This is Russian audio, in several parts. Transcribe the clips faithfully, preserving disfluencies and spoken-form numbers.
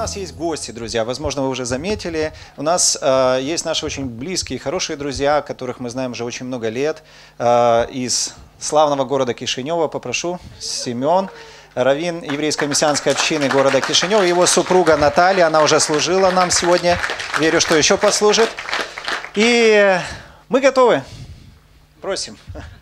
нас есть гости, друзья. Возможно, вы уже заметили. У нас э, есть наши очень близкие, хорошие друзья, которых мы знаем уже очень много лет. Э, из славного города Кишинева попрошу Семен, раввин еврейской мессианской общины города Кишинева. Его супруга Наталья, она уже служила нам сегодня. Верю, что еще послужит. И мы готовы. Просим.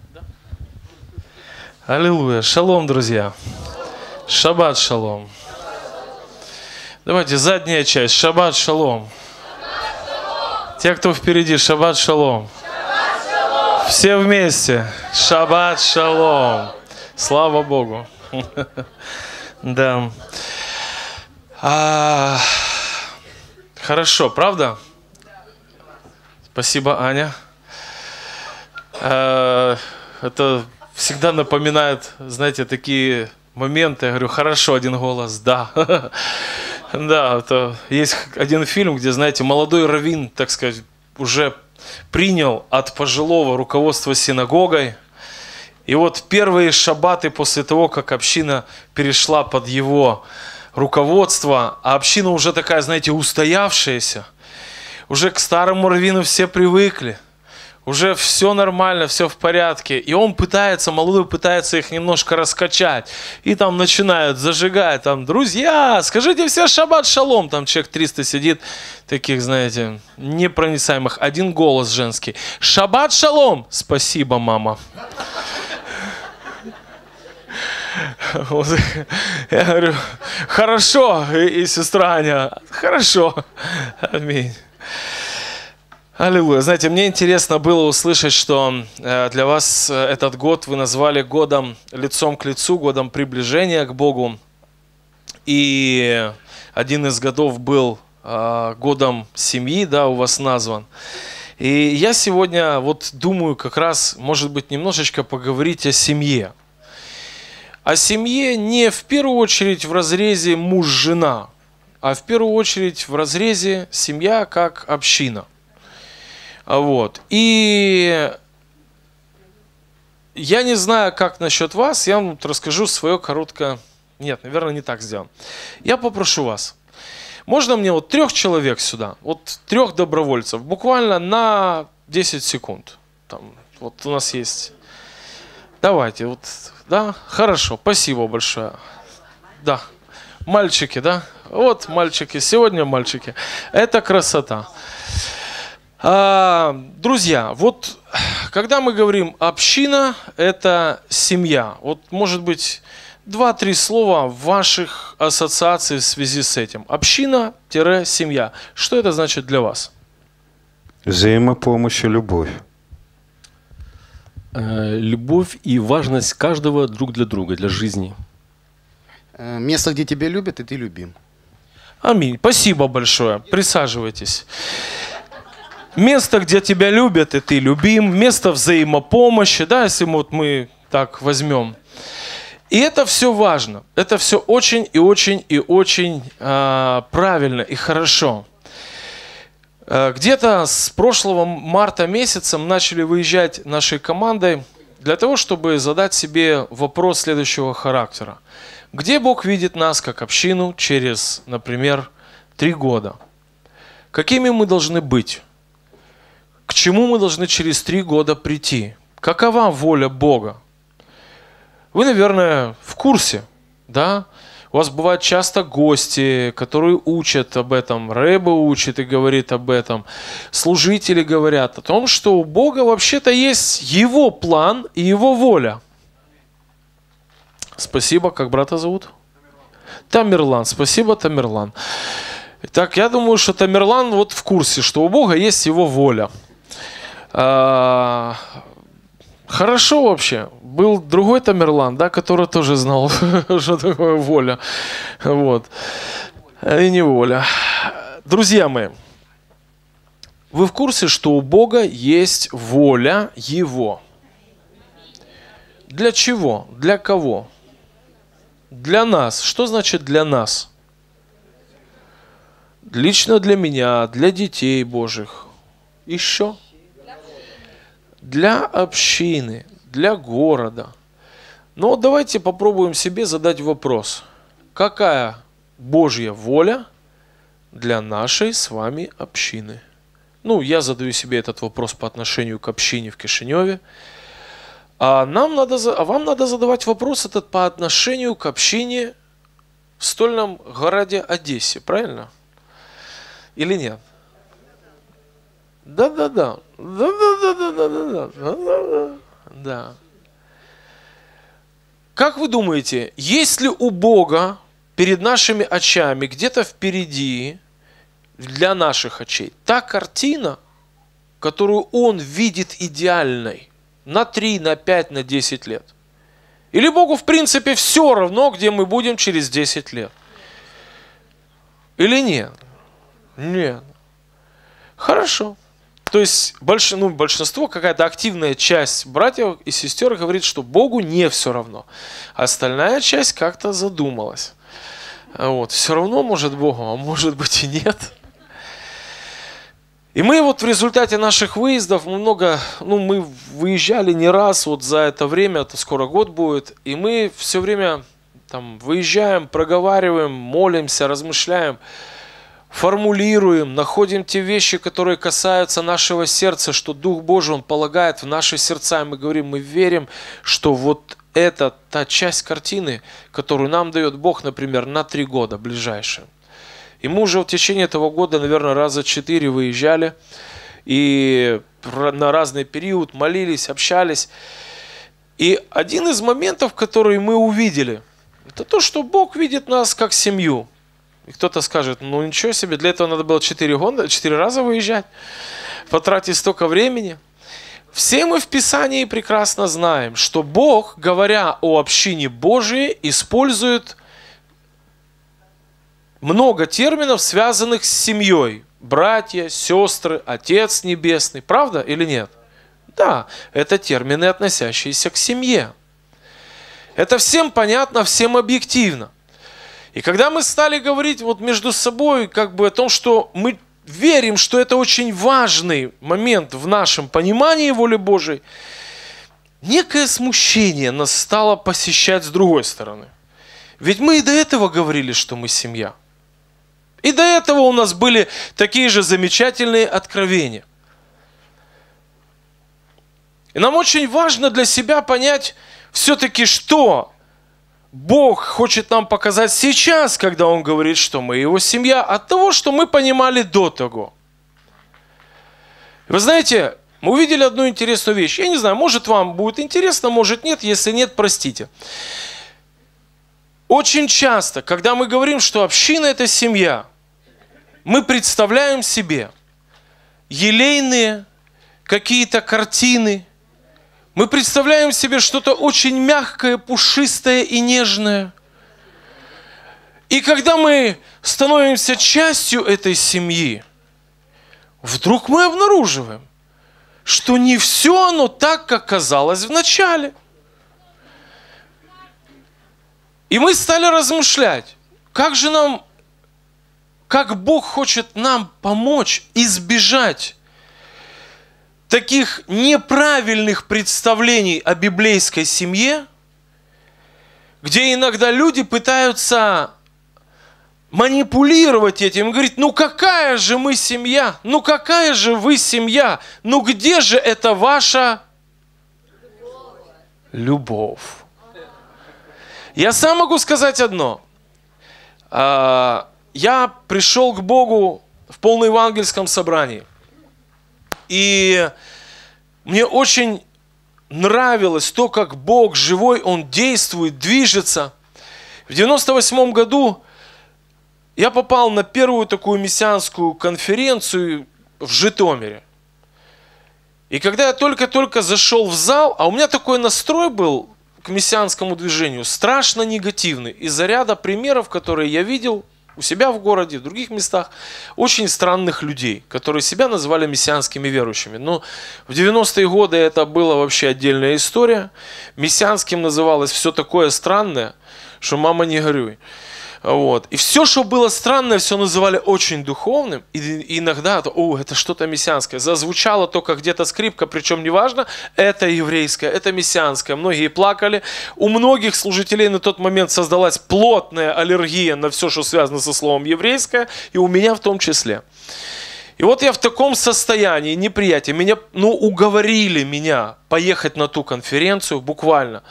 Аллилуйя. Шалом, друзья. Шаббат шалом. Давайте задняя часть. Шаббат шалом. Те, кто впереди, шаббат шалом. Все вместе. Шаббат шалом. Слава Богу. Да. А, хорошо, правда? Спасибо, Аня. А, это всегда напоминает, знаете, такие моменты. Я говорю, хорошо, один голос, да. Да, это есть один фильм, где, знаете, молодой раввин, так сказать, уже принял от пожилого руководства синагогой. И вот первые шаббаты после того, как община перешла под его руководство, а община уже такая, знаете, устоявшаяся, уже к старому раввину все привыкли, уже все нормально, все в порядке. И он пытается, молодой пытается их немножко раскачать. И там начинают зажигать, там, друзья, скажите все шаббат шалом. Там человек триста сидит, таких, знаете, непроницаемых. Один голос женский. Шаббат шалом. Спасибо, мама. Вот. Я говорю, хорошо, и, и сестра Аня, хорошо. Аминь. Аллилуйя. Знаете, мне интересно было услышать, что для вас этот год вы назвали годом лицом к лицу, годом приближения к Богу. И один из годов был годом семьи, да, у вас назван. И я сегодня вот думаю как раз, может быть, немножечко поговорить о семье. О семье не в первую очередь в разрезе муж-жена, а в первую очередь в разрезе семья как община. Вот. И я не знаю, как насчет вас, я вам расскажу свое короткое... Нет, наверное, не так сделано. Я попрошу вас. Можно мне вот трех человек сюда, вот трех добровольцев, буквально на десять секунд. Там, вот у нас есть... Давайте, вот, да, хорошо, спасибо большое. Да, мальчики, да, вот мальчики, сегодня мальчики. Это красота. А, друзья, вот когда мы говорим община, это семья. Вот, может быть, два-три слова ваших ассоциаций в связи с этим. Община-семья. Что это значит для вас? Взаимопомощь и любовь. Любовь и важность каждого друг для друга, для жизни. Место, где тебя любят, и ты любим. Аминь. Спасибо большое. Присаживайтесь. Место, где тебя любят, и ты любим. Место взаимопомощи, да, если вот мы так возьмем. И это все важно. Это все очень и очень и очень э, правильно и хорошо. Где-то с прошлого марта месяца мы начали выезжать нашей командой для того, чтобы задать себе вопрос следующего характера. Где Бог видит нас как общину через, например, три года? Какими мы должны быть? К чему мы должны через три года прийти? Какова воля Бога? Вы, наверное, в курсе, да? У вас бывают часто гости, которые учат об этом. Рэбе учит и говорит об этом. Служители говорят о том, что у Бога вообще-то есть Его план и Его воля. Спасибо. Как брата зовут? Тамерлан. Спасибо, Тамерлан. Итак, я думаю, что Тамерлан вот в курсе, что у Бога есть Его воля. А... Хорошо вообще. Был другой Тамерлан, да, который тоже знал, что такое воля. Вот. И не воля. Друзья мои, вы в курсе, что у Бога есть воля Его? Для чего? Для кого? Для нас. Что значит для нас? Лично для меня, для детей Божьих. Еще? Для общины, для города. Но давайте попробуем себе задать вопрос. Какая Божья воля для нашей с вами общины? Ну, я задаю себе этот вопрос по отношению к общине в Кишиневе. А, нам надо, а вам надо задавать вопрос этот по отношению к общине в стольном городе Одессе, правильно? Или нет? Да-да-да. Да-да-да-да-да-да. Да. Как вы думаете, есть ли у Бога перед нашими очами, где-то впереди, для наших очей, та картина, которую Он видит идеальной на три, на пять, на десять лет? Или Богу в принципе все равно, где мы будем через десять лет? Или нет? Нет. Хорошо. То есть больш, ну, большинство, какая-то активная часть братьев и сестер говорит, что Богу не все равно. А остальная часть как-то задумалась. Вот. Все равно может Богу, а может быть и нет. И мы вот в результате наших выездов, мы много, ну мы выезжали не раз вот за это время, это скоро год будет, и мы все время там выезжаем, проговариваем, молимся, размышляем, формулируем, находим те вещи, которые касаются нашего сердца, что Дух Божий, Он полагает в наши сердца, и мы говорим, мы верим, что вот это та часть картины, которую нам дает Бог, например, на три года ближайшие. И мы уже в течение этого года, наверное, раза четыре выезжали и на разный период молились, общались. И один из моментов, который мы увидели, это то, что Бог видит нас как семью. И кто-то скажет, ну ничего себе, для этого надо было четыре года, четыре раза выезжать, потратить столько времени. Все мы в Писании прекрасно знаем, что Бог, говоря о общине Божией, использует много терминов, связанных с семьей. Братья, сестры, Отец Небесный. Правда или нет? Да, это термины, относящиеся к семье. Это всем понятно, всем объективно. И когда мы стали говорить вот между собой как бы о том, что мы верим, что это очень важный момент в нашем понимании воли Божией, некое смущение нас стало посещать с другой стороны. Ведь мы и до этого говорили, что мы семья. И до этого у нас были такие же замечательные откровения. И нам очень важно для себя понять все-таки, что Бог хочет нам показать сейчас, когда Он говорит, что мы Его семья, от того, что мы понимали до того. Вы знаете, мы увидели одну интересную вещь. Я не знаю, может вам будет интересно, может нет. Если нет, простите. Очень часто, когда мы говорим, что община – это семья, мы представляем себе елейные какие-то картины, мы представляем себе что-то очень мягкое, пушистое и нежное. И когда мы становимся частью этой семьи, вдруг мы обнаруживаем, что не все оно так, как казалось в начале. И мы стали размышлять, как же нам, как Бог хочет нам помочь избежать таких неправильных представлений о библейской семье, где иногда люди пытаются манипулировать этим, говорить, ну какая же мы семья, ну какая же вы семья, ну где же это ваша любовь? Я сам могу сказать одно. Я пришел к Богу в полноевангельском собрании. И мне очень нравилось то, как Бог живой, Он действует, движется. В девяносто восьмом году я попал на первую такую мессианскую конференцию в Житомире. И когда я только-только зашел в зал, а у меня такой настрой был к мессианскому движению, страшно негативный, из-за ряда примеров, которые я видел у себя в городе, в других местах, очень странных людей, которые себя называли мессианскими верующими. Но в девяностые годы это была вообще отдельная история. Мессианским называлось все такое странное, что мама не горюй. Вот. И все, что было странное, все называли очень духовным. И иногда, о, это что-то мессианское. Зазвучала только где-то скрипка, причем неважно, это еврейское, это мессианское. Многие плакали. У многих служителей на тот момент создалась плотная аллергия на все, что связано со словом еврейское, и у меня в том числе. И вот я в таком состоянии неприятия. Меня, ну, уговорили меня поехать на ту конференцию, буквально.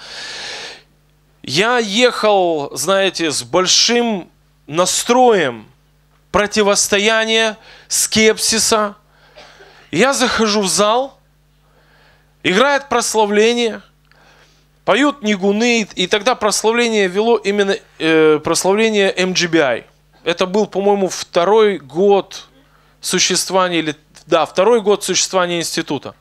Я ехал, знаете, с большим настроем противостояния, скепсиса. Я захожу в зал, играет прославление, поют нигуны, и тогда прославление вело именно э, прославление эм джи би ай. Это был, по-моему, второй год существования, или, да, второй год существования института.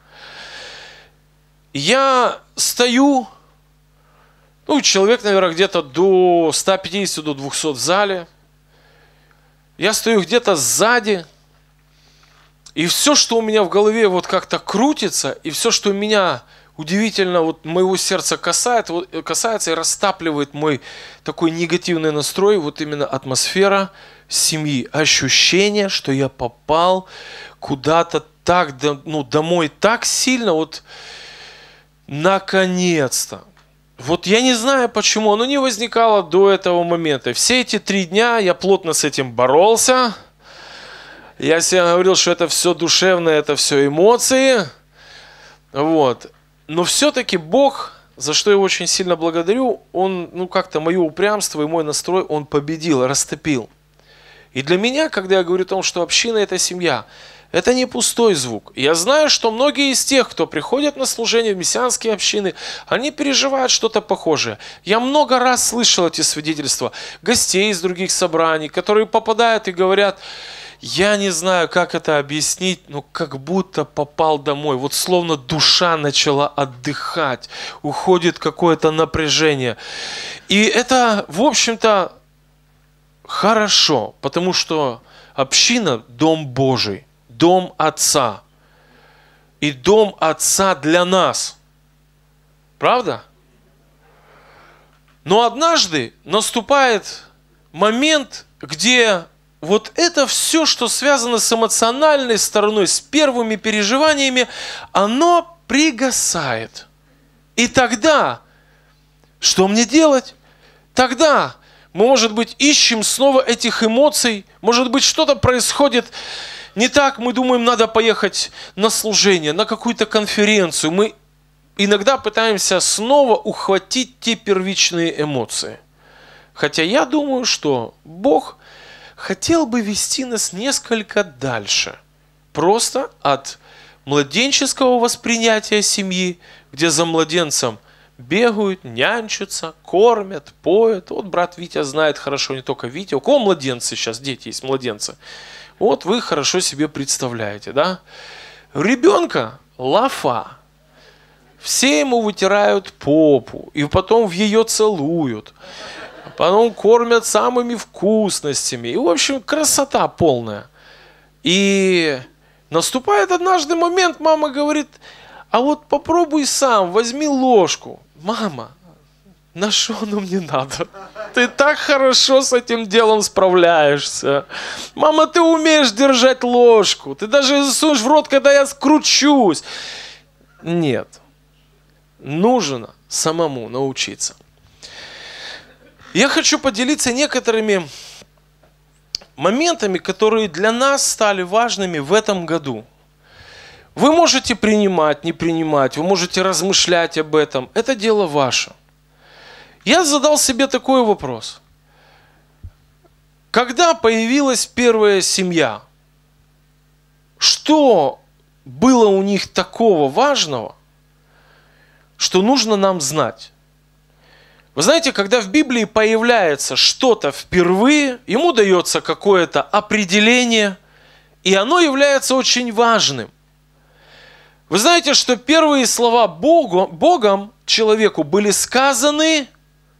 Я стою, ну, человек, наверное, где-то до ста пятидесяти, до двухсот в зале. Я стою где-то сзади, и все, что у меня в голове вот как-то крутится, и все, что меня удивительно вот моего сердца касается, вот, касается и растапливает мой такой негативный настрой, вот именно атмосфера семьи, ощущение, что я попал куда-то так, ну, домой так сильно, вот наконец-то. Вот я не знаю, почему оно не возникало до этого момента. Все эти три дня я плотно с этим боролся. Я себе говорил, что это все душевное, это все эмоции. Вот. Но все-таки Бог, за что я его очень сильно благодарю, Он, ну как-то мое упрямство и мой настрой, Он победил, растопил. И для меня, когда я говорю о том, что община – это семья, это не пустой звук. Я знаю, что многие из тех, кто приходят на служение в мессианские общины, они переживают что-то похожее. Я много раз слышал эти свидетельства гостей из других собраний, которые попадают и говорят: я не знаю, как это объяснить, но как будто попал домой. Вот словно душа начала отдыхать, уходит какое-то напряжение. И это, в общем-то, хорошо, потому что община – дом Божий. Дом Отца. И дом Отца для нас. Правда? Но однажды наступает момент, где вот это все, что связано с эмоциональной стороной, с первыми переживаниями, оно пригасает. И тогда, что мне делать? Тогда мы, может быть, ищем снова этих эмоций, может быть, что-то происходит не так, мы думаем, надо поехать на служение, на какую-то конференцию. Мы иногда пытаемся снова ухватить те первичные эмоции. Хотя я думаю, что Бог хотел бы вести нас несколько дальше. Просто от младенческого восприятия семьи, где за младенцем бегают, нянчатся, кормят, поют. Вот брат Витя знает хорошо, не только Витя. У кого младенцы сейчас, дети есть, младенцы? Вот вы хорошо себе представляете, да? Ребенка лафа. Все ему вытирают попу, и потом в ее целуют. Потом кормят самыми вкусностями. И, в общем, красота полная. И наступает однажды момент, мама говорит: а вот попробуй сам, возьми ложку. Мама, на что оно мне надо? Ты так хорошо с этим делом справляешься. Мама, ты умеешь держать ложку. Ты даже засунешь в рот, когда я скручусь. Нет. Нужно самому научиться. Я хочу поделиться некоторыми моментами, которые для нас стали важными в этом году. Вы можете принимать, не принимать, вы можете размышлять об этом. Это дело ваше. Я задал себе такой вопрос. Когда появилась первая семья, что было у них такого важного, что нужно нам знать? Вы знаете, когда в Библии появляется что-то впервые, ему дается какое-то определение, и оно является очень важным. Вы знаете, что первые слова Богу, Богом человеку были сказаны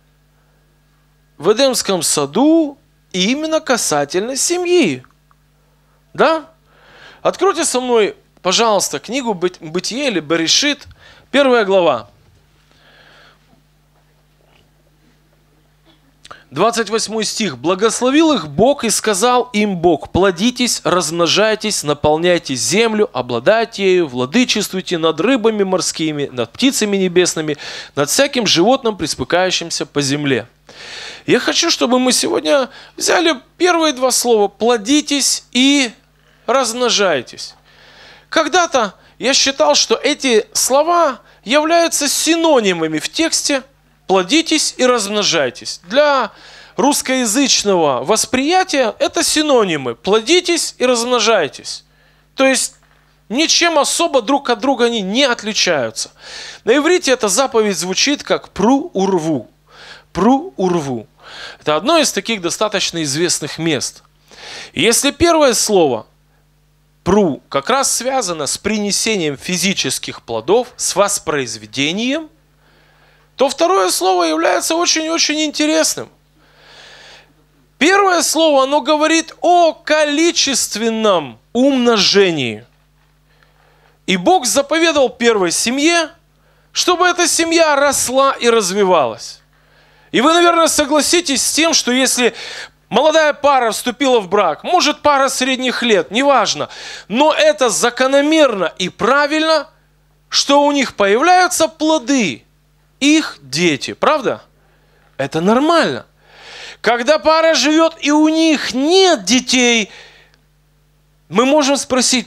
в Эдемском саду именно касательно семьи. Да? Откройте со мной, пожалуйста, книгу Бытие или Берешит, первая глава. двадцать восьмой стих. «Благословил их Бог и сказал им Бог: плодитесь, размножайтесь, наполняйте землю, обладайте ею, владычествуйте над рыбами морскими, над птицами небесными, над всяким животным, приспыкающимся по земле». Я хочу, чтобы мы сегодня взяли первые два слова «плодитесь» и «размножайтесь». Когда-то я считал, что эти слова являются синонимами в тексте «плодитесь» и «размножайтесь». Для русскоязычного восприятия это синонимы «плодитесь» и «размножайтесь». То есть ничем особо друг от друга они не отличаются. На иврите эта заповедь звучит как «пру урву». «Пру урву». Это одно из таких достаточно известных мест. И если первое слово «пру» как раз связано с принесением физических плодов, с воспроизведением, то второе слово является очень-очень интересным. Первое слово, оно говорит о количественном умножении. И Бог заповедал первой семье, чтобы эта семья росла и развивалась. И вы, наверное, согласитесь с тем, что если молодая пара вступила в брак, может, пара средних лет, неважно, но это закономерно и правильно, что у них появляются плоды, их дети, правда? Это нормально. Когда пара живет и у них нет детей, мы можем спросить,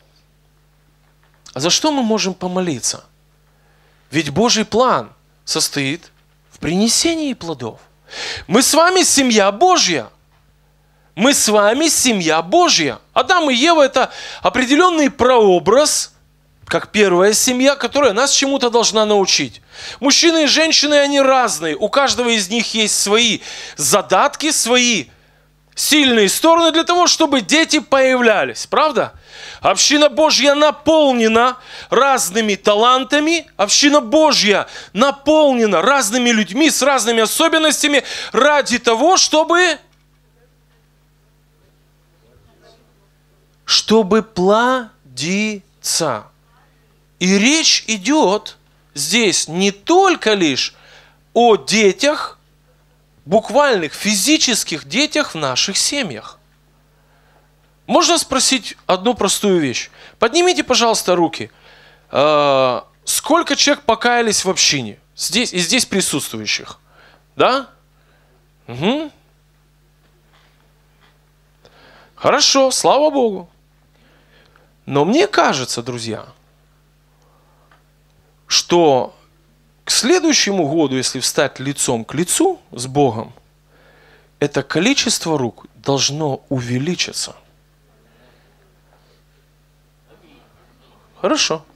а за что мы можем помолиться? Ведь Божий план состоит в принесении плодов. Мы с вами семья Божья. Мы с вами семья Божья. Адам и Ева – это определенный прообраз, как первая семья, которая нас чему-то должна научить. Мужчины и женщины, они разные. У каждого из них есть свои задатки, свои сильные стороны для того, чтобы дети появлялись. Правда? Община Божья наполнена разными талантами. Община Божья наполнена разными людьми с разными особенностями ради того, чтобы... чтобы плодиться. И речь идет здесь не только лишь о детях, буквальных физических детях в наших семьях. Можно спросить одну простую вещь? Поднимите, пожалуйста, руки. Сколько человек покаялись в общине? Здесь и здесь присутствующих. Да? Угу. Хорошо, слава Богу. Но мне кажется, друзья, что к следующему году, если встать лицом к лицу с Богом, это количество рук должно увеличиться. Хорошо.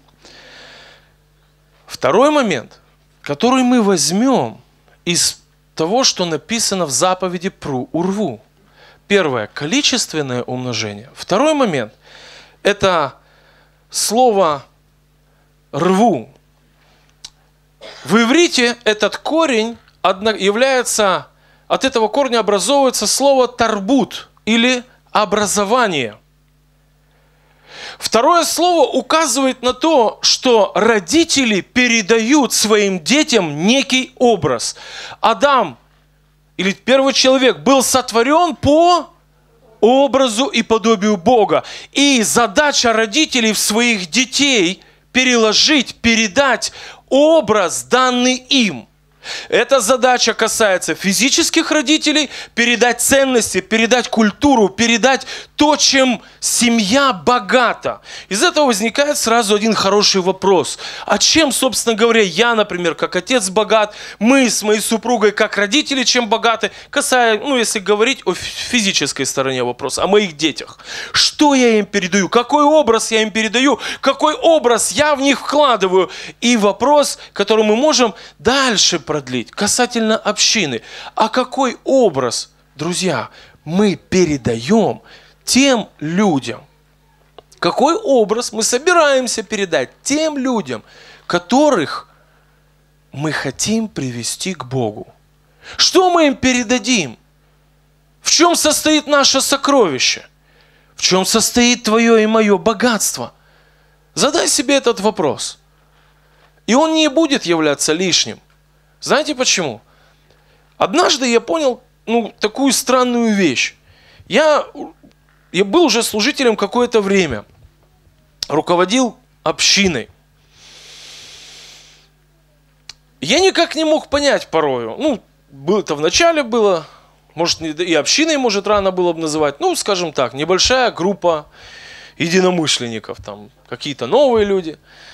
Второй момент, который мы возьмем из того, что написано в заповеди «пру урву». Первое – количественное умножение. Второй момент – это слово «рву». В иврите этот корень является, от этого корня образовывается слово «тарбут» или «образование». Второе слово указывает на то, что родители передают своим детям некий образ. Адам, или первый человек, был сотворен по образу и подобию Бога. И задача родителей в своих детей переложить, передать образ, данный им. Эта задача касается физических родителей, передать ценности, передать культуру, передать то, чем семья богата. Из этого возникает сразу один хороший вопрос. А чем, собственно говоря, я, например, как отец богат, мы с моей супругой, как родители, чем богаты, касаясь, ну, если говорить о физической стороне вопроса, о моих детях. Что я им передаю? Какой образ я им передаю? Какой образ я в них вкладываю? И вопрос, который мы можем дальше продлить, касательно общины. А какой образ, друзья, мы передаем тем людям? Какой образ мы собираемся передать тем людям, которых мы хотим привести к Богу? Что мы им передадим? В чем состоит наше сокровище? В чем состоит твое и мое богатство? Задай себе этот вопрос. И он не будет являться лишним. Знаете почему? Однажды я понял ну, такую странную вещь. Я, я был уже служителем какое-то время, руководил общиной. Я никак не мог понять порою, ну, было-то в начале было, может, и общиной, может, рано было бы называть, ну, скажем так, небольшая группа единомышленников, там, какие-то новые люди.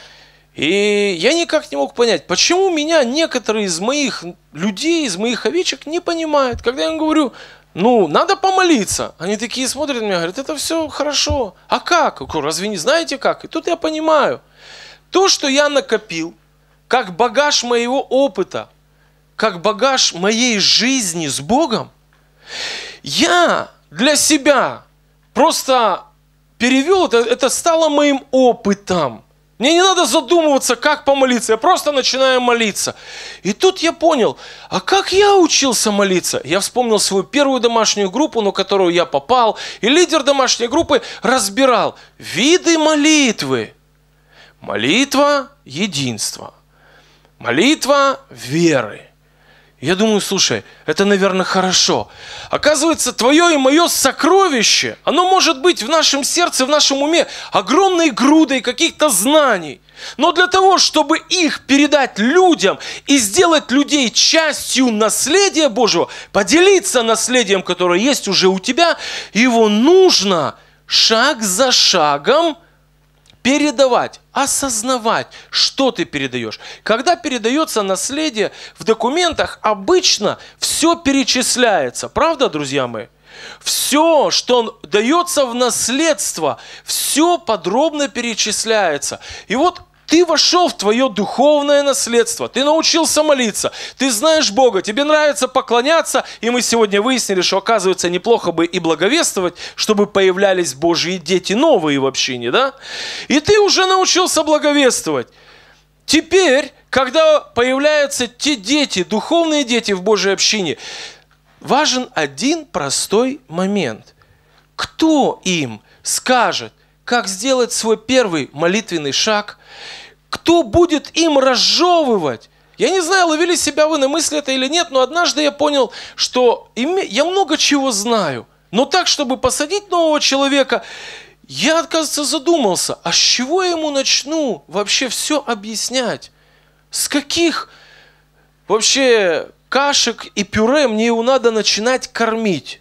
И я никак не мог понять, почему меня некоторые из моих людей, из моих овечек не понимают. Когда я им говорю, ну, надо помолиться. Они такие смотрят на меня, говорят, это все хорошо. А как? Я говорю, разве не знаете как? И тут я понимаю, то, что я накопил, как багаж моего опыта, как багаж моей жизни с Богом, я для себя просто перевел это, это стало моим опытом. Мне не надо задумываться, как помолиться, я просто начинаю молиться. И тут я понял, а как я учился молиться? Я вспомнил свою первую домашнюю группу, на которую я попал, и лидер домашней группы разбирал виды молитвы. Молитва единства, молитва веры. Я думаю, слушай, это, наверное, хорошо. Оказывается, твое и мое сокровище, оно может быть в нашем сердце, в нашем уме огромной грудой каких-то знаний. Но для того, чтобы их передать людям и сделать людей частью наследия Божьего, поделиться наследием, которое есть уже у тебя, его нужно шаг за шагом передавать, осознавать, что ты передаешь. Когда передается наследие в документах, обычно все перечисляется. Правда, друзья мои? Все, что дается в наследство, все подробно перечисляется. И вот ты вошел в твое духовное наследство, ты научился молиться, ты знаешь Бога, тебе нравится поклоняться, и мы сегодня выяснили, что, оказывается, неплохо бы и благовествовать, чтобы появлялись Божьи дети новые в общине, да? И ты уже научился благовествовать. Теперь, когда появляются те дети, духовные дети в Божьей общине, важен один простой момент. Кто им скажет, как сделать свой первый молитвенный шаг? Кто будет им разжевывать? Я не знаю, ловили себя вы на мысли это или нет, но однажды я понял, что я много чего знаю. Но так, чтобы посадить нового человека, я, оказывается, задумался, а с чего я ему начну вообще все объяснять? С каких вообще кашек и пюре мне его надо начинать кормить?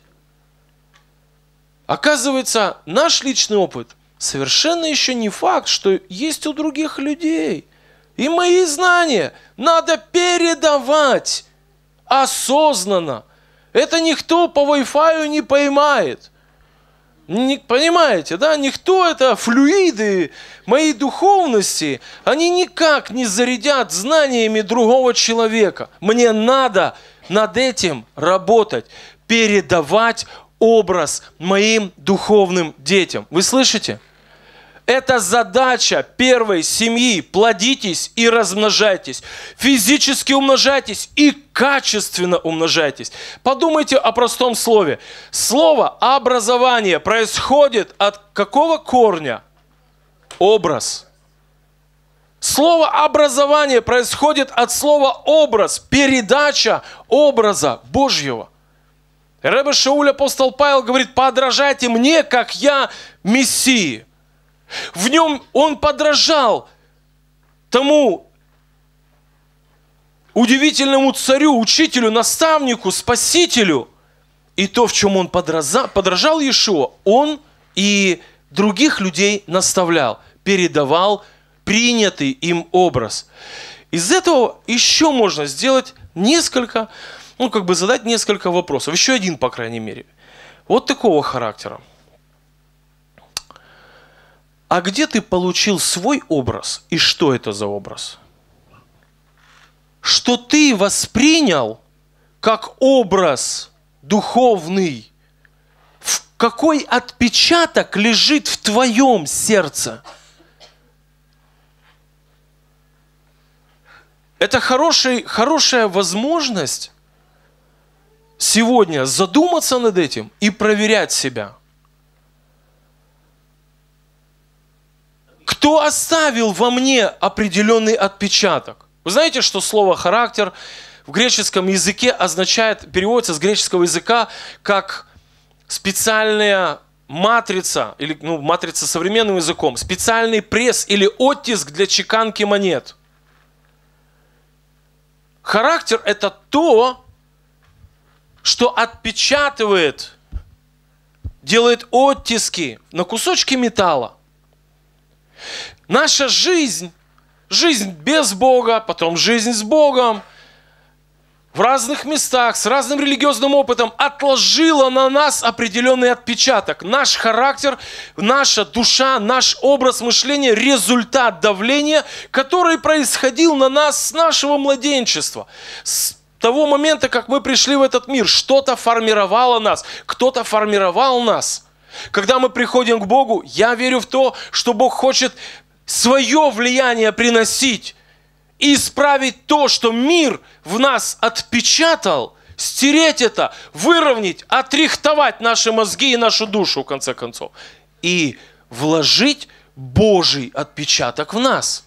Оказывается, наш личный опыт совершенно еще не факт, что есть у других людей. И мои знания надо передавать осознанно. Это никто по Wi-Fi не поймает. Не, понимаете, да? Никто это, флюиды моей духовности, они никак не зарядят знаниями другого человека. Мне надо над этим работать, передавать образ моим духовным детям. Вы слышите? Это задача первой семьи. Плодитесь и размножайтесь. Физически умножайтесь и качественно умножайтесь. Подумайте о простом слове. Слово образование происходит от какого корня? Образ. Слово образование происходит от слова образ. Передача образа Божьего. Ребе Шауль, апостол Павел говорит, подражайте мне, как я Мессии. В нем он подражал тому удивительному царю, учителю, наставнику, спасителю. И то, в чем он подражал, подражал Иешуа, он и других людей наставлял, передавал принятый им образ. Из этого еще можно сделать несколько, ну как бы задать несколько вопросов. Еще один, по крайней мере. Вот такого характера. А где ты получил свой образ и что это за образ? Что ты воспринял как образ духовный? Какой отпечаток лежит в твоем сердце? Это хороший, хорошая возможность сегодня задуматься над этим и проверять себя. Кто оставил во мне определенный отпечаток? Вы знаете, что слово «характер» в греческом языке означает, переводится с греческого языка как специальная матрица, или ну, матрица современным языком, специальный пресс или оттиск для чеканки монет. Характер – это то, что отпечатывает, делает оттиски на кусочки металла. Наша жизнь, жизнь без Бога, потом жизнь с Богом, в разных местах, с разным религиозным опытом отложила на нас определенный отпечаток. Наш характер, наша душа, наш образ мышления – результат давления, который происходил на нас с нашего младенчества. С того момента, как мы пришли в этот мир, что-то формировало нас, кто-то формировал нас. Когда мы приходим к Богу, я верю в то, что Бог хочет свое влияние приносить и исправить то, что мир в нас отпечатал, стереть это, выровнять, отрихтовать наши мозги и нашу душу, в конце концов, и вложить Божий отпечаток в нас.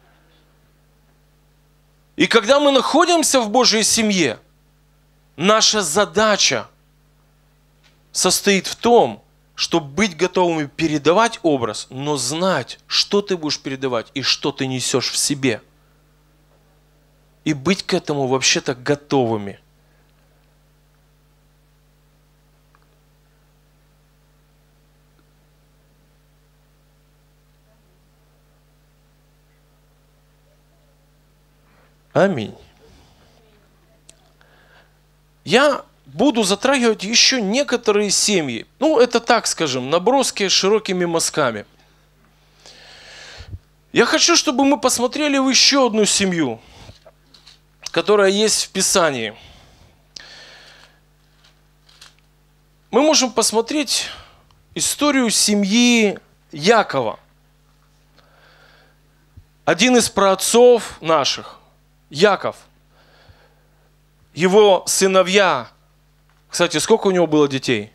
И когда мы находимся в Божьей семье, наша задача состоит в том, чтобы быть готовыми передавать образ, но знать, что ты будешь передавать и что ты несешь в себе. И быть к этому вообще-то готовыми. Аминь. Я буду затрагивать еще некоторые семьи. Ну, это так скажем, наброски широкими мазками. Я хочу, чтобы мы посмотрели в еще одну семью, которая есть в Писании. Мы можем посмотреть историю семьи Якова. Один из праотцов наших, Яков, его сыновья, кстати, сколько у него было детей?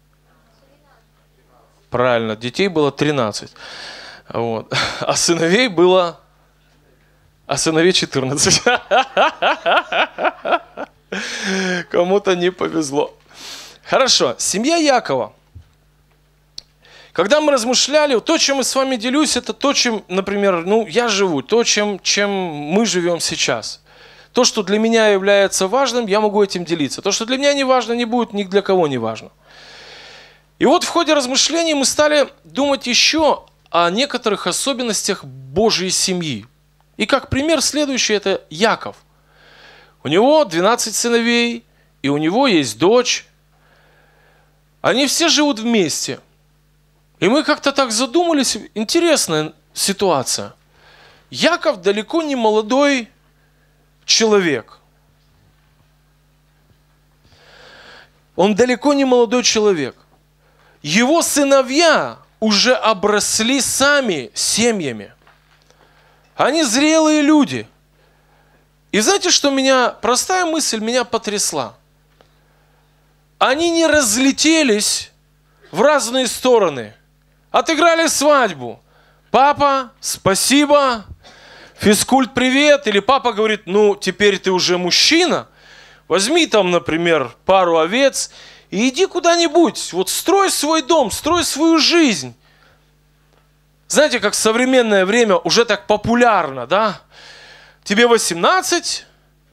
Правильно, детей было тринадцать. Вот. А сыновей было... А сыновей четырнадцать. Кому-то не повезло. Хорошо, семья Якова. Когда мы размышляли, то, чем я с вами делюсь, это то, чем, например, ну, я живу, то, чем, чем мы живем сейчас. То, что для меня является важным, я могу этим делиться. То, что для меня не важно, не будет ни для кого не важно. И вот в ходе размышлений мы стали думать еще о некоторых особенностях Божьей семьи. И как пример следующий – это Яков. У него двенадцать сыновей, и у него есть дочь. Они все живут вместе. И мы как-то так задумались, интересная ситуация. Яков далеко не молодой человек. Он далеко не молодой человек. Его сыновья уже обросли сами семьями. Они зрелые люди. И знаете, что меня, простая мысль меня потрясла. Они не разлетелись в разные стороны. Отыграли свадьбу. Папа, спасибо. Физкульт, привет. Или папа говорит, ну, теперь ты уже мужчина. Возьми там, например, пару овец и иди куда-нибудь. Вот строй свой дом, строй свою жизнь. Знаете, как в современное время уже так популярно, да? Тебе восемнадцать.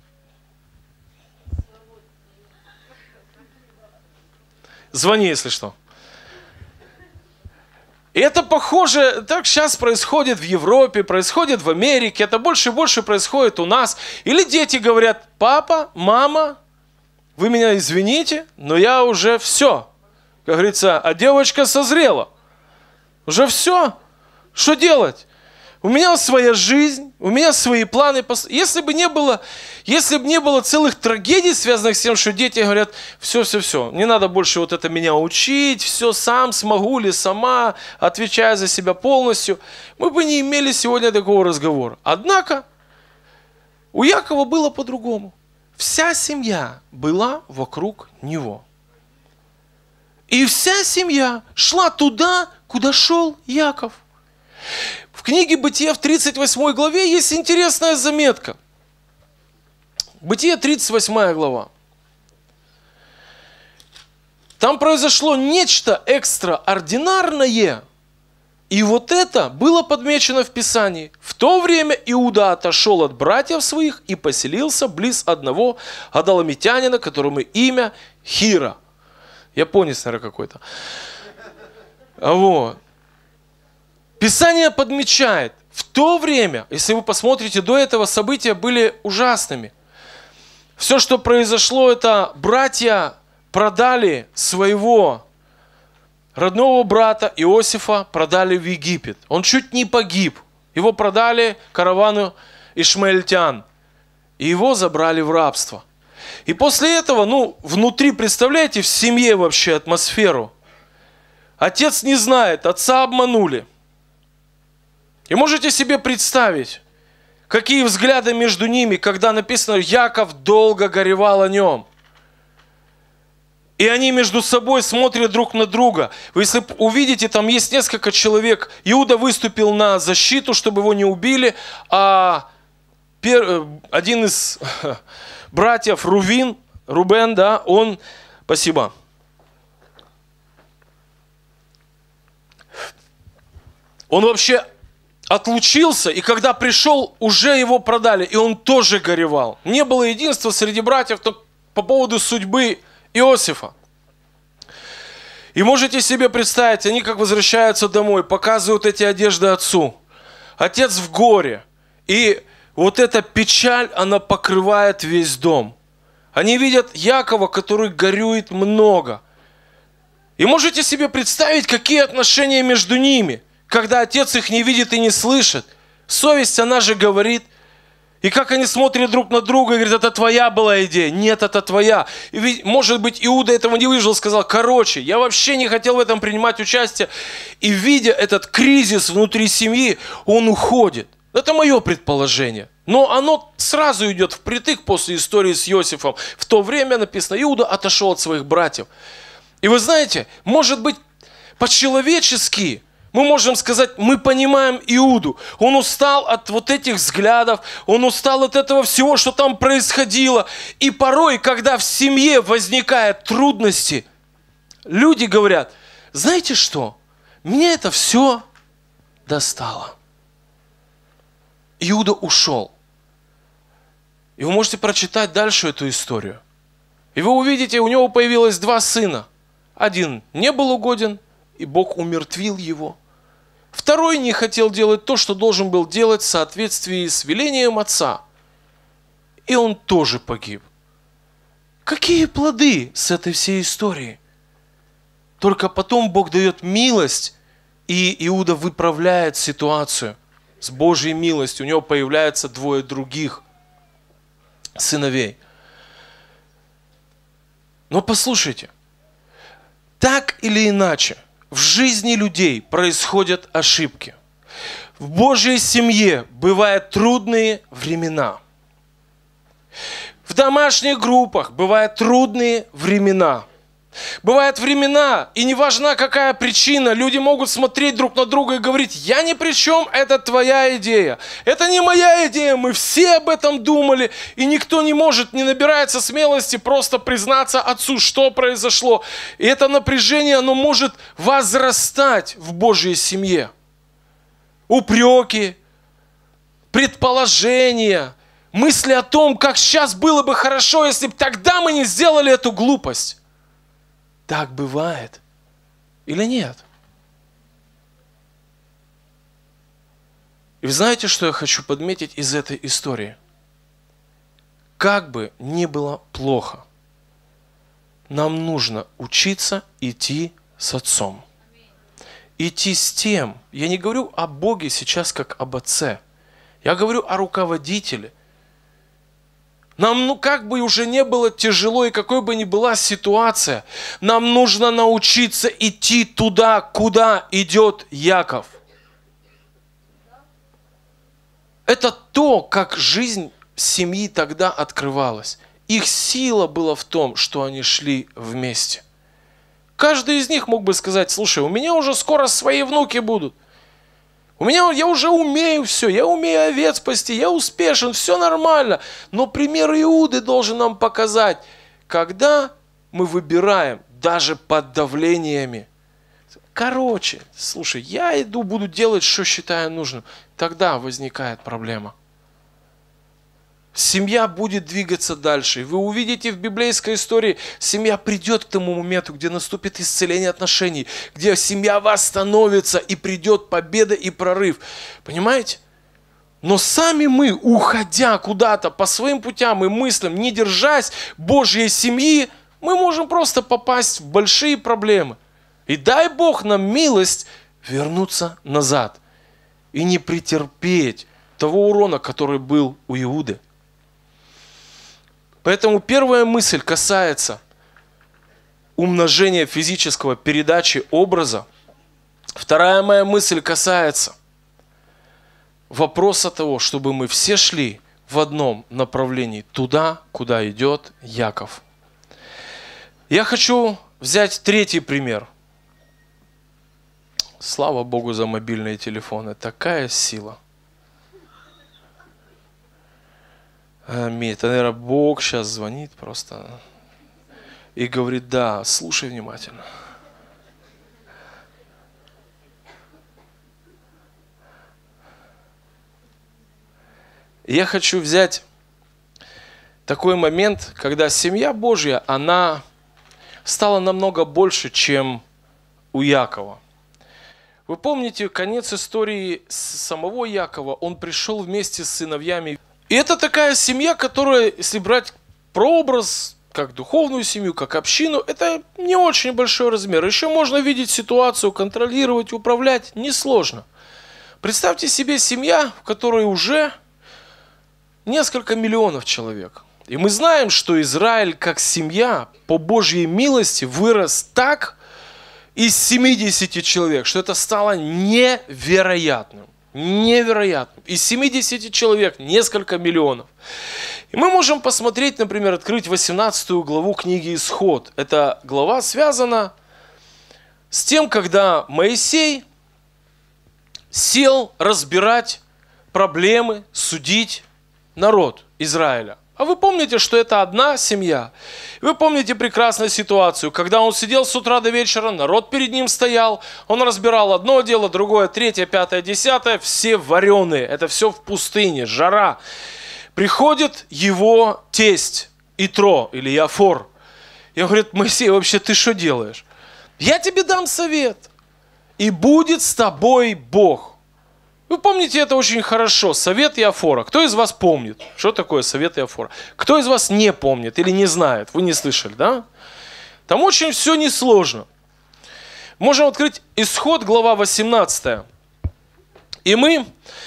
Звони, если что. И это похоже, так сейчас происходит в Европе, происходит в Америке, это больше и больше происходит у нас. Или дети говорят, папа, мама, вы меня извините, но я уже все. Как говорится, а девочка созрела. Уже все. Что делать? У меня своя жизнь, у меня свои планы. Если бы не было, если бы не было целых трагедий, связанных с тем, что дети говорят, все, все, все, не надо больше вот это меня учить, все сам, смогу ли, сама, отвечая за себя полностью, мы бы не имели сегодня такого разговора. Однако у Якова было по-другому. Вся семья была вокруг него. И вся семья шла туда, куда шел Яков. В книге Бытия в тридцать восьмой главе есть интересная заметка. Бытие тридцать восьмая глава. Там произошло нечто экстраординарное. И вот это было подмечено в Писании. В то время Иуда отошел от братьев своих и поселился близ одного адаламитянина, которому имя Хира. Японец, наверное, какой-то. Вот. Писание подмечает, в то время, если вы посмотрите, до этого события были ужасными. Все, что произошло, это братья продали своего родного брата Иосифа, продали в Египет. Он чуть не погиб. Его продали каравану ишмаэльтян. И его забрали в рабство. И после этого, ну, внутри, представляете, в семье вообще атмосферу. Отец не знает, отца обманули. И можете себе представить, какие взгляды между ними, когда написано, Яков долго горевал о нем. И они между собой смотрят друг на друга. Вы если увидите, там есть несколько человек. Иуда выступил на защиту, чтобы его не убили, а пер... один из братьев Рувин, Рубен, да, он, спасибо, он вообще отлучился, и когда пришел, уже его продали, и он тоже горевал. Не было единства среди братьев по поводу судьбы Иосифа. И можете себе представить, они как возвращаются домой, показывают эти одежды отцу. Отец в горе. И вот эта печаль, она покрывает весь дом. Они видят Якова, который горюет много. И можете себе представить, какие отношения между ними, когда отец их не видит и не слышит. Совесть, она же говорит. И как они смотрят друг на друга и говорят, это твоя была идея. Нет, это твоя. И ведь, может быть, Иуда этого не выжил, сказал, короче, я вообще не хотел в этом принимать участие. И видя этот кризис внутри семьи, он уходит. Это мое предположение. Но оно сразу идет впритык после истории с Иосифом. В то время написано, Иуда отошел от своих братьев. И вы знаете, может быть, по-человечески мы можем сказать, мы понимаем Иуду. Он устал от вот этих взглядов, он устал от этого всего, что там происходило. И порой, когда в семье возникают трудности, люди говорят, знаете что, мне это все достало. Иуда ушел. И вы можете прочитать дальше эту историю. И вы увидите, у него появилось два сына. Один не был угоден, и Бог умертвил его. Второй не хотел делать то, что должен был делать в соответствии с велением отца. И он тоже погиб. Какие плоды с этой всей истории? Только потом Бог дает милость, и Иуда выправляет ситуацию. С Божьей милостью у него появляется двое других сыновей. Но послушайте, так или иначе, в жизни людей происходят ошибки. В Божьей семье бывают трудные времена. В домашних группах бывают трудные времена. Бывают времена, и не важна какая причина, люди могут смотреть друг на друга и говорить, я ни при чем, это твоя идея. Это не моя идея, мы все об этом думали, и никто не может, не набирается смелости просто признаться отцу, что произошло. И это напряжение, оно может возрастать в Божьей семье. Упреки, предположения, мысли о том, как сейчас было бы хорошо, если бы тогда мы не сделали эту глупость. Так бывает или нет? И вы знаете, что я хочу подметить из этой истории? Как бы ни было плохо, нам нужно учиться идти с Отцом. Идти с тем. Я не говорю о Боге сейчас как об Отце. Я говорю о руководителе. Нам, ну как бы уже не было тяжело, и какой бы ни была ситуация, нам нужно научиться идти туда, куда идет Яков. Это то, как жизнь семьи тогда открывалась. Их сила была в том, что они шли вместе. Каждый из них мог бы сказать, слушай, у меня уже скоро свои внуки будут. У меня, я уже умею все, я умею овец пасти, я успешен, все нормально. Но пример Иуды должен нам показать, когда мы выбираем, даже под давлениями. Короче, слушай, я иду, буду делать, что считаю нужным. Тогда возникает проблема. Семья будет двигаться дальше. Вы увидите в библейской истории, семья придет к тому моменту, где наступит исцеление отношений, где семья восстановится и придет победа и прорыв. Понимаете? Но сами мы, уходя куда-то по своим путям и мыслям, не держась Божьей семьи, мы можем просто попасть в большие проблемы. И дай Бог нам милость вернуться назад и не претерпеть того урона, который был у Иуды. Поэтому первая мысль касается умножения физического, передачи образа. Вторая моя мысль касается вопроса того, чтобы мы все шли в одном направлении, туда, куда идет Яков. Я хочу взять третий пример. Слава Богу за мобильные телефоны. Такая сила. Аминь. Это, наверное, Бог сейчас звонит просто и говорит: да, слушай внимательно. Я хочу взять такой момент, когда семья Божья, она стала намного больше, чем у Якова. Вы помните конец истории самого Якова? Он пришел вместе с сыновьями. И это такая семья, которая, если брать прообраз, как духовную семью, как общину, это не очень большой размер. Еще можно видеть ситуацию, контролировать, управлять несложно. Представьте себе семья, в которой уже несколько миллионов человек. И мы знаем, что Израиль как семья по Божьей милости вырос так из семидесяти человек, что это стало невероятным. Невероятным. Из семидесяти человек несколько миллионов. И мы можем посмотреть, например, открыть восемнадцатую главу книги Исход. Эта глава связана с тем, когда Моисей сел разбирать проблемы, судить народ Израиля. А вы помните, что это одна семья? Вы помните прекрасную ситуацию, когда он сидел с утра до вечера, народ перед ним стоял, он разбирал одно дело, другое, третье, пятое, десятое, все вареные, это все в пустыне, жара. Приходит его тесть Итро или Яфор, и он говорит: Моисей, вообще ты что делаешь? Я тебе дам совет, и будет с тобой Бог. Вы помните это очень хорошо, совет Иофора. Кто из вас помнит, что такое совет Иофора? Кто из вас не помнит или не знает? Вы не слышали, да? Там очень все несложно. Можем открыть Исход, глава восемнадцатая. И мы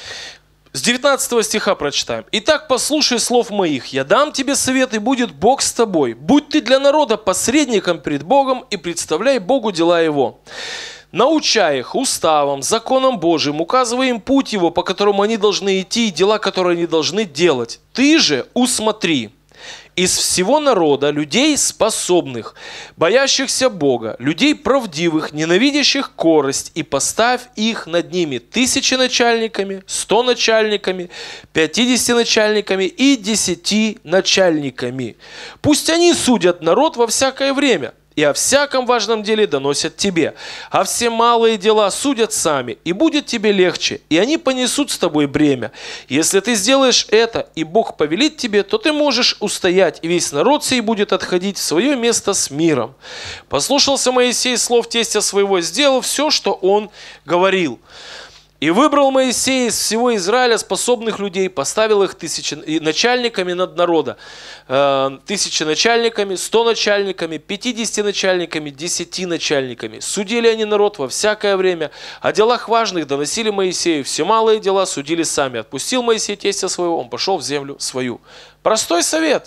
с девятнадцатого стиха прочитаем. «Итак, послушай слов моих, я дам тебе совет, и будет Бог с тобой. Будь ты для народа посредником перед Богом, и представляй Богу дела его. Научай их уставам, законам Божьим, указывай им путь его, по которому они должны идти, и дела, которые они должны делать. Ты же усмотри из всего народа людей способных, боящихся Бога, людей правдивых, ненавидящих корость, и поставь их над ними тысячи начальниками, сто начальниками, пятидесяти начальниками и десяти начальниками. Пусть они судят народ во всякое время, и о всяком важном деле доносят тебе. А все малые дела судят сами, и будет тебе легче, и они понесут с тобой бремя. Если ты сделаешь это, и Бог повелит тебе, то ты можешь устоять, и весь народ сей будет отходить в свое место с миром». Послушался Моисей слов тестя своего, сделал все, что он говорил. И выбрал Моисей из всего Израиля способных людей, поставил их тысячи, начальниками над народа, э, тысячи начальниками, сто начальниками, пятидесяти начальниками, десяти начальниками. Судили они народ во всякое время, о делах важных доносили Моисею, все малые дела судили сами. Отпустил Моисей тестя своего, он пошел в землю свою. Простой совет.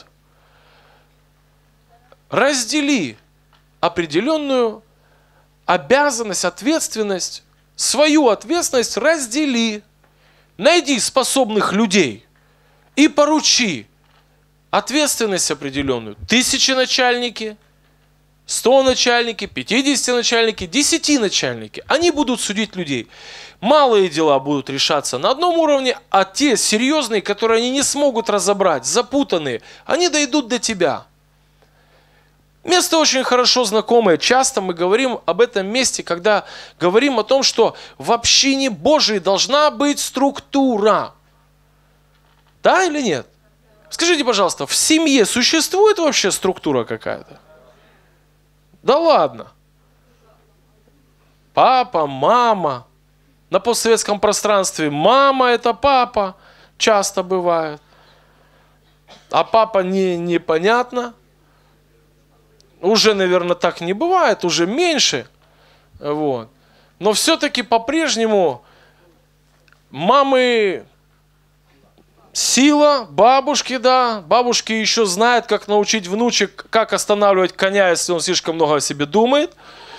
Раздели определенную обязанность, ответственность. Свою ответственность раздели, найди способных людей и поручи ответственность определенную. Тысячи начальники, сто начальники, пятидесяти начальники, десяти начальники. Они будут судить людей. Малые дела будут решаться на одном уровне, а те серьезные, которые они не смогут разобрать, запутанные, они дойдут до тебя. Место очень хорошо знакомое. Часто мы говорим об этом месте, когда говорим о том, что в общине Божией должна быть структура. Да или нет? Скажите, пожалуйста, в семье существует вообще структура какая-то? Да ладно. Папа, мама. На постсоветском пространстве мама – это папа. Часто бывает. А папа не, непонятно. Уже, наверное, так не бывает, уже меньше. Вот. Но все-таки по-прежнему мамы сила, бабушки, да. Бабушки еще знают, как научить внучек, как останавливать коня, если он слишком много о себе думает.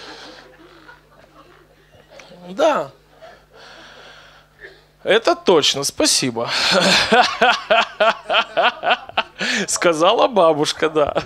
Да. Это точно, спасибо. Сказала бабушка, да.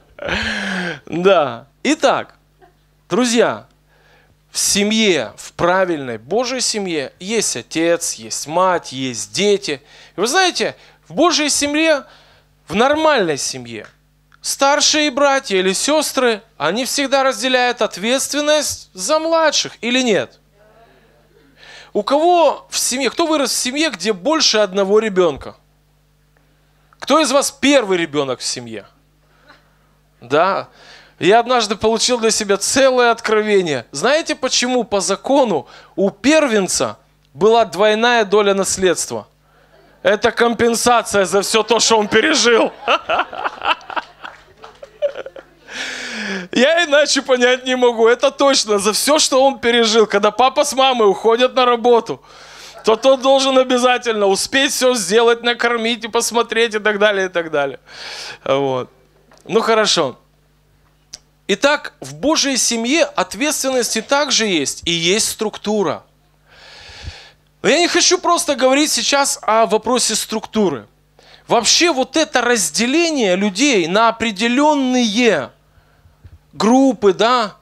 Да. Итак, друзья, в семье, в правильной Божьей семье есть отец, есть мать, есть дети. И вы знаете, в Божьей семье, в нормальной семье, старшие братья или сестры, они всегда разделяют ответственность за младших или нет? У кого в семье, кто вырос в семье, где больше одного ребенка? Кто из вас первый ребенок в семье? Да. Я однажды получил для себя целое откровение. Знаете, почему по закону у первенца была двойная доля наследства? Это компенсация за все то, что он пережил. Я иначе понять не могу. Это точно за все, что он пережил. Когда папа с мамой уходят на работу, то тот должен обязательно успеть все сделать, накормить и посмотреть и так далее, и так далее. Вот. Ну хорошо. Итак, в Божьей семье ответственности также есть и есть структура. Но я не хочу просто говорить сейчас о вопросе структуры. Вообще вот это разделение людей на определенные группы, да,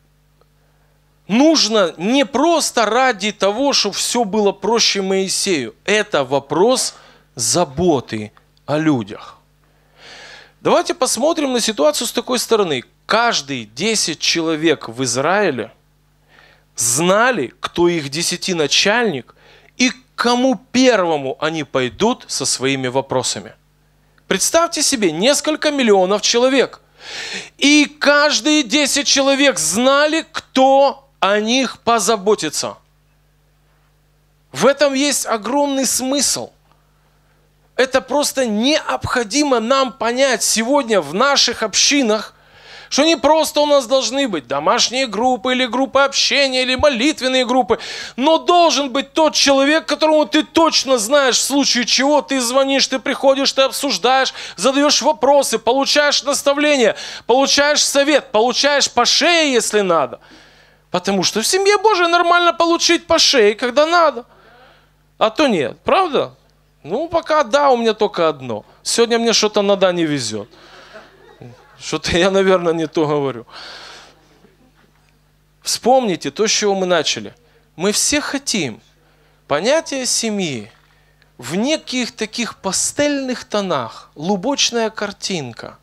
нужно не просто ради того, чтобы все было проще Моисею. Это вопрос заботы о людях. Давайте посмотрим на ситуацию с такой стороны. Каждые десять человек в Израиле знали, кто их десятиначальник и к кому первому они пойдут со своими вопросами. Представьте себе, несколько миллионов человек. И каждые десять человек знали, кто о них позаботится. В этом есть огромный смысл. Это просто необходимо нам понять сегодня в наших общинах, что не просто у нас должны быть домашние группы, или группы общения, или молитвенные группы, но должен быть тот человек, которому ты точно знаешь, в случае чего ты звонишь, ты приходишь, ты обсуждаешь, задаешь вопросы, получаешь наставления, получаешь совет, получаешь по шее, если надо. Потому что в семье Божией нормально получить по шее, когда надо. А то нет, правда? Ну, пока да, у меня только одно. Сегодня мне что-то на да не везет. Что-то я, наверное, не то говорю. Вспомните то, с чего мы начали. Мы все хотим понятие семьи в неких таких пастельных тонах, лубочная картинка.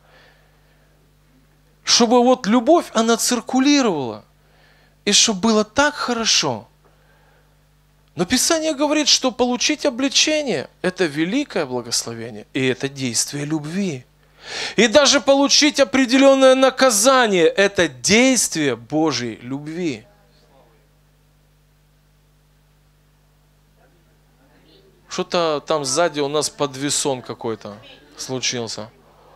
Чтобы вот любовь, она циркулировала. И чтобы было так хорошо. Но Писание говорит, что получить обличение – это великое благословение. И это действие любви. И даже получить определенное наказание – это действие Божьей любви. Что-то там сзади у нас подвесон какой-то случился.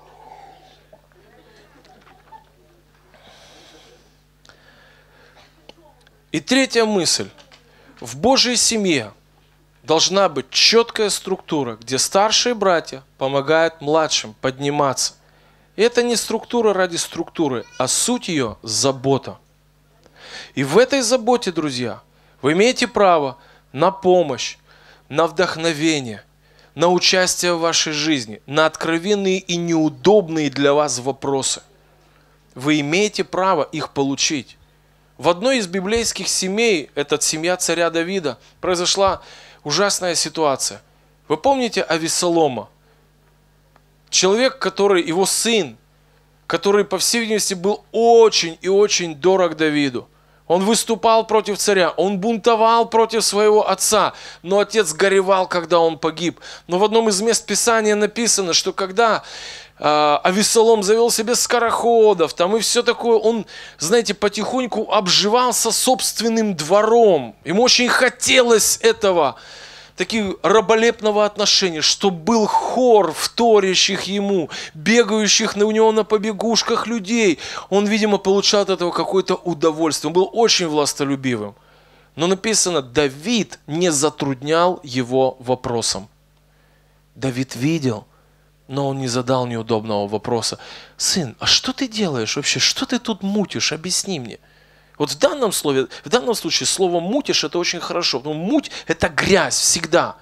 И третья мысль. В Божьей семье должна быть четкая структура, где старшие братья помогают младшим подниматься. И это не структура ради структуры, а суть ее – забота. И в этой заботе, друзья, вы имеете право на помощь, на вдохновение, на участие в вашей жизни, на откровенные и неудобные для вас вопросы. Вы имеете право их получить. В одной из библейских семей, это семья царя Давида, произошла ужасная ситуация. Вы помните Авессалома? Человек, который, его сын, который, по всей видимости, был очень и очень дорог Давиду. Он выступал против царя, он бунтовал против своего отца, но отец горевал, когда он погиб. Но в одном из мест Писания написано, что когда э, Авессалом завел себе скороходов, там и все такое, он, знаете, потихоньку обживался собственным двором. Ему очень хотелось этого, таких раболепного отношения, чтобы был хор вторящих ему, бегающих у него на побегушках людей. Он, видимо, получал от этого какое-то удовольствие. Он был очень властолюбивым. Но написано, Давид не затруднял его вопросом. Давид видел, но он не задал неудобного вопроса. Сын, а что ты делаешь вообще? Что ты тут мутишь? Объясни мне. Вот в данном, слове, в данном случае слово «мутишь» это очень хорошо. Но муть – это грязь всегда.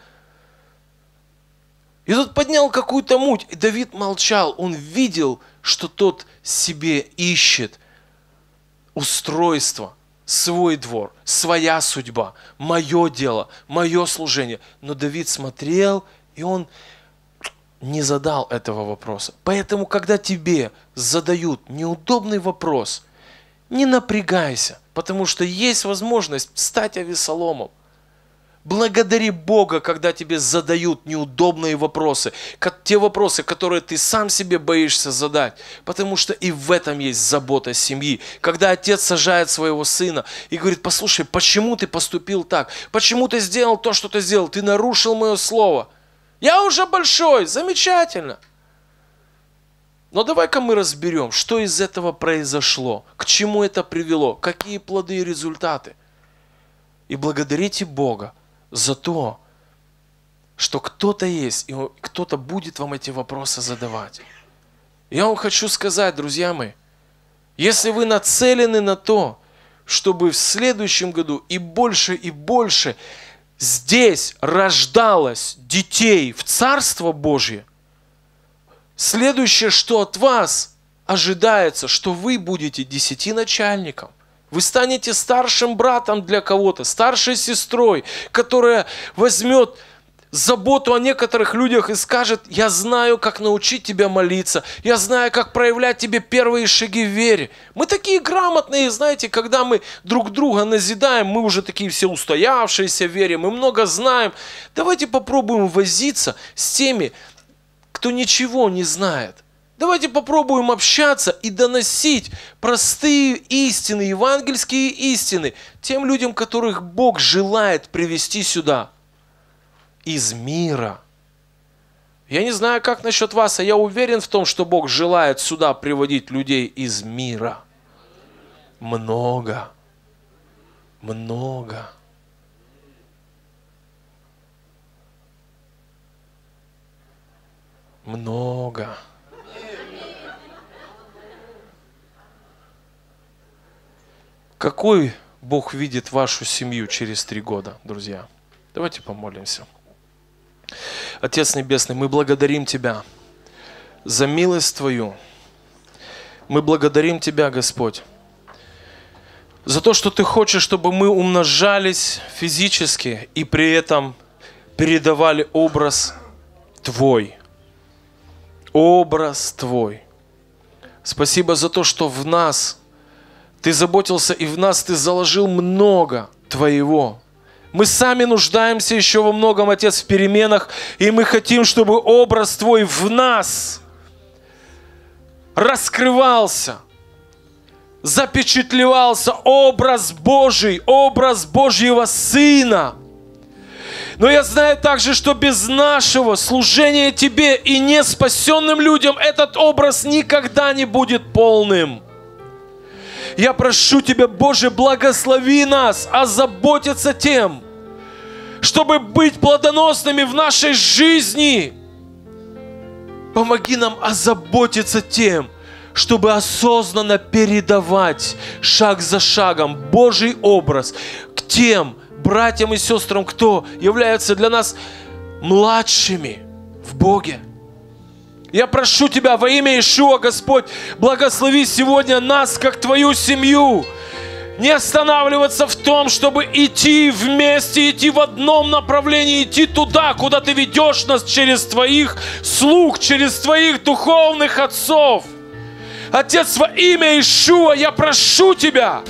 И тут поднял какую-то муть. И Давид молчал. Он видел, что тот себе ищет устройство, свой двор, своя судьба, мое дело, мое служение. Но Давид смотрел, и он не задал этого вопроса. Поэтому, когда тебе задают неудобный вопрос, не напрягайся, потому что есть возможность стать Авессаломом. Благодари Бога, когда тебе задают неудобные вопросы, как те вопросы, которые ты сам себе боишься задать, потому что и в этом есть забота семьи. Когда отец сажает своего сына и говорит: послушай, почему ты поступил так? Почему ты сделал то, что ты сделал? Ты нарушил мое слово. Я уже большой, замечательно. Но давай-ка мы разберем, что из этого произошло, к чему это привело, какие плоды и результаты. И благодарите Бога за то, что кто-то есть, и кто-то будет вам эти вопросы задавать. Я вам хочу сказать, друзья мои, если вы нацелены на то, чтобы в следующем году и больше, и больше здесь рождалось детей в Царство Божье, следующее, что от вас ожидается, что вы будете десятиначальником. Вы станете старшим братом для кого-то, старшей сестрой, которая возьмет заботу о некоторых людях и скажет: я знаю, как научить тебя молиться, я знаю, как проявлять тебе первые шаги в вере. Мы такие грамотные, знаете, когда мы друг друга назидаем, мы уже такие все устоявшиеся в вере, мы много знаем. Давайте попробуем возиться с теми, кто ничего не знает. Давайте попробуем общаться и доносить простые истины, евангельские истины тем людям, которых Бог желает привести сюда из мира. Я не знаю, как насчет вас, а я уверен в том, что Бог желает сюда приводить людей из мира. Много. Много. Много. Какой Бог видит вашу семью через три года, друзья? Давайте помолимся. Отец Небесный, мы благодарим Тебя за милость Твою. Мы благодарим Тебя, Господь, за то, что Ты хочешь, чтобы мы умножались физически и при этом передавали образ Твой. Образ Твой. Спасибо за то, что в нас Ты заботился, и в нас Ты заложил много Твоего. Мы сами нуждаемся еще во многом, Отец, в переменах, и мы хотим, чтобы образ Твой в нас раскрывался, запечатлевался, образ Божий, образ Божьего Сына. Но я знаю также, что без нашего служения Тебе и неспасенным людям этот образ никогда не будет полным. Я прошу Тебя, Боже, благослови нас озаботиться тем, чтобы быть плодоносными в нашей жизни. Помоги нам озаботиться тем, чтобы осознанно передавать шаг за шагом Божий образ к тем братьям и сестрам, кто является для нас младшими в Боге. Я прошу Тебя во имя Иешуа, Господь, благослови сегодня нас, как Твою семью. Не останавливаться в том, чтобы идти вместе, идти в одном направлении, идти туда, куда Ты ведешь нас через Твоих слуг, через Твоих духовных отцов. Отец, во имя Иешуа я прошу Тебя,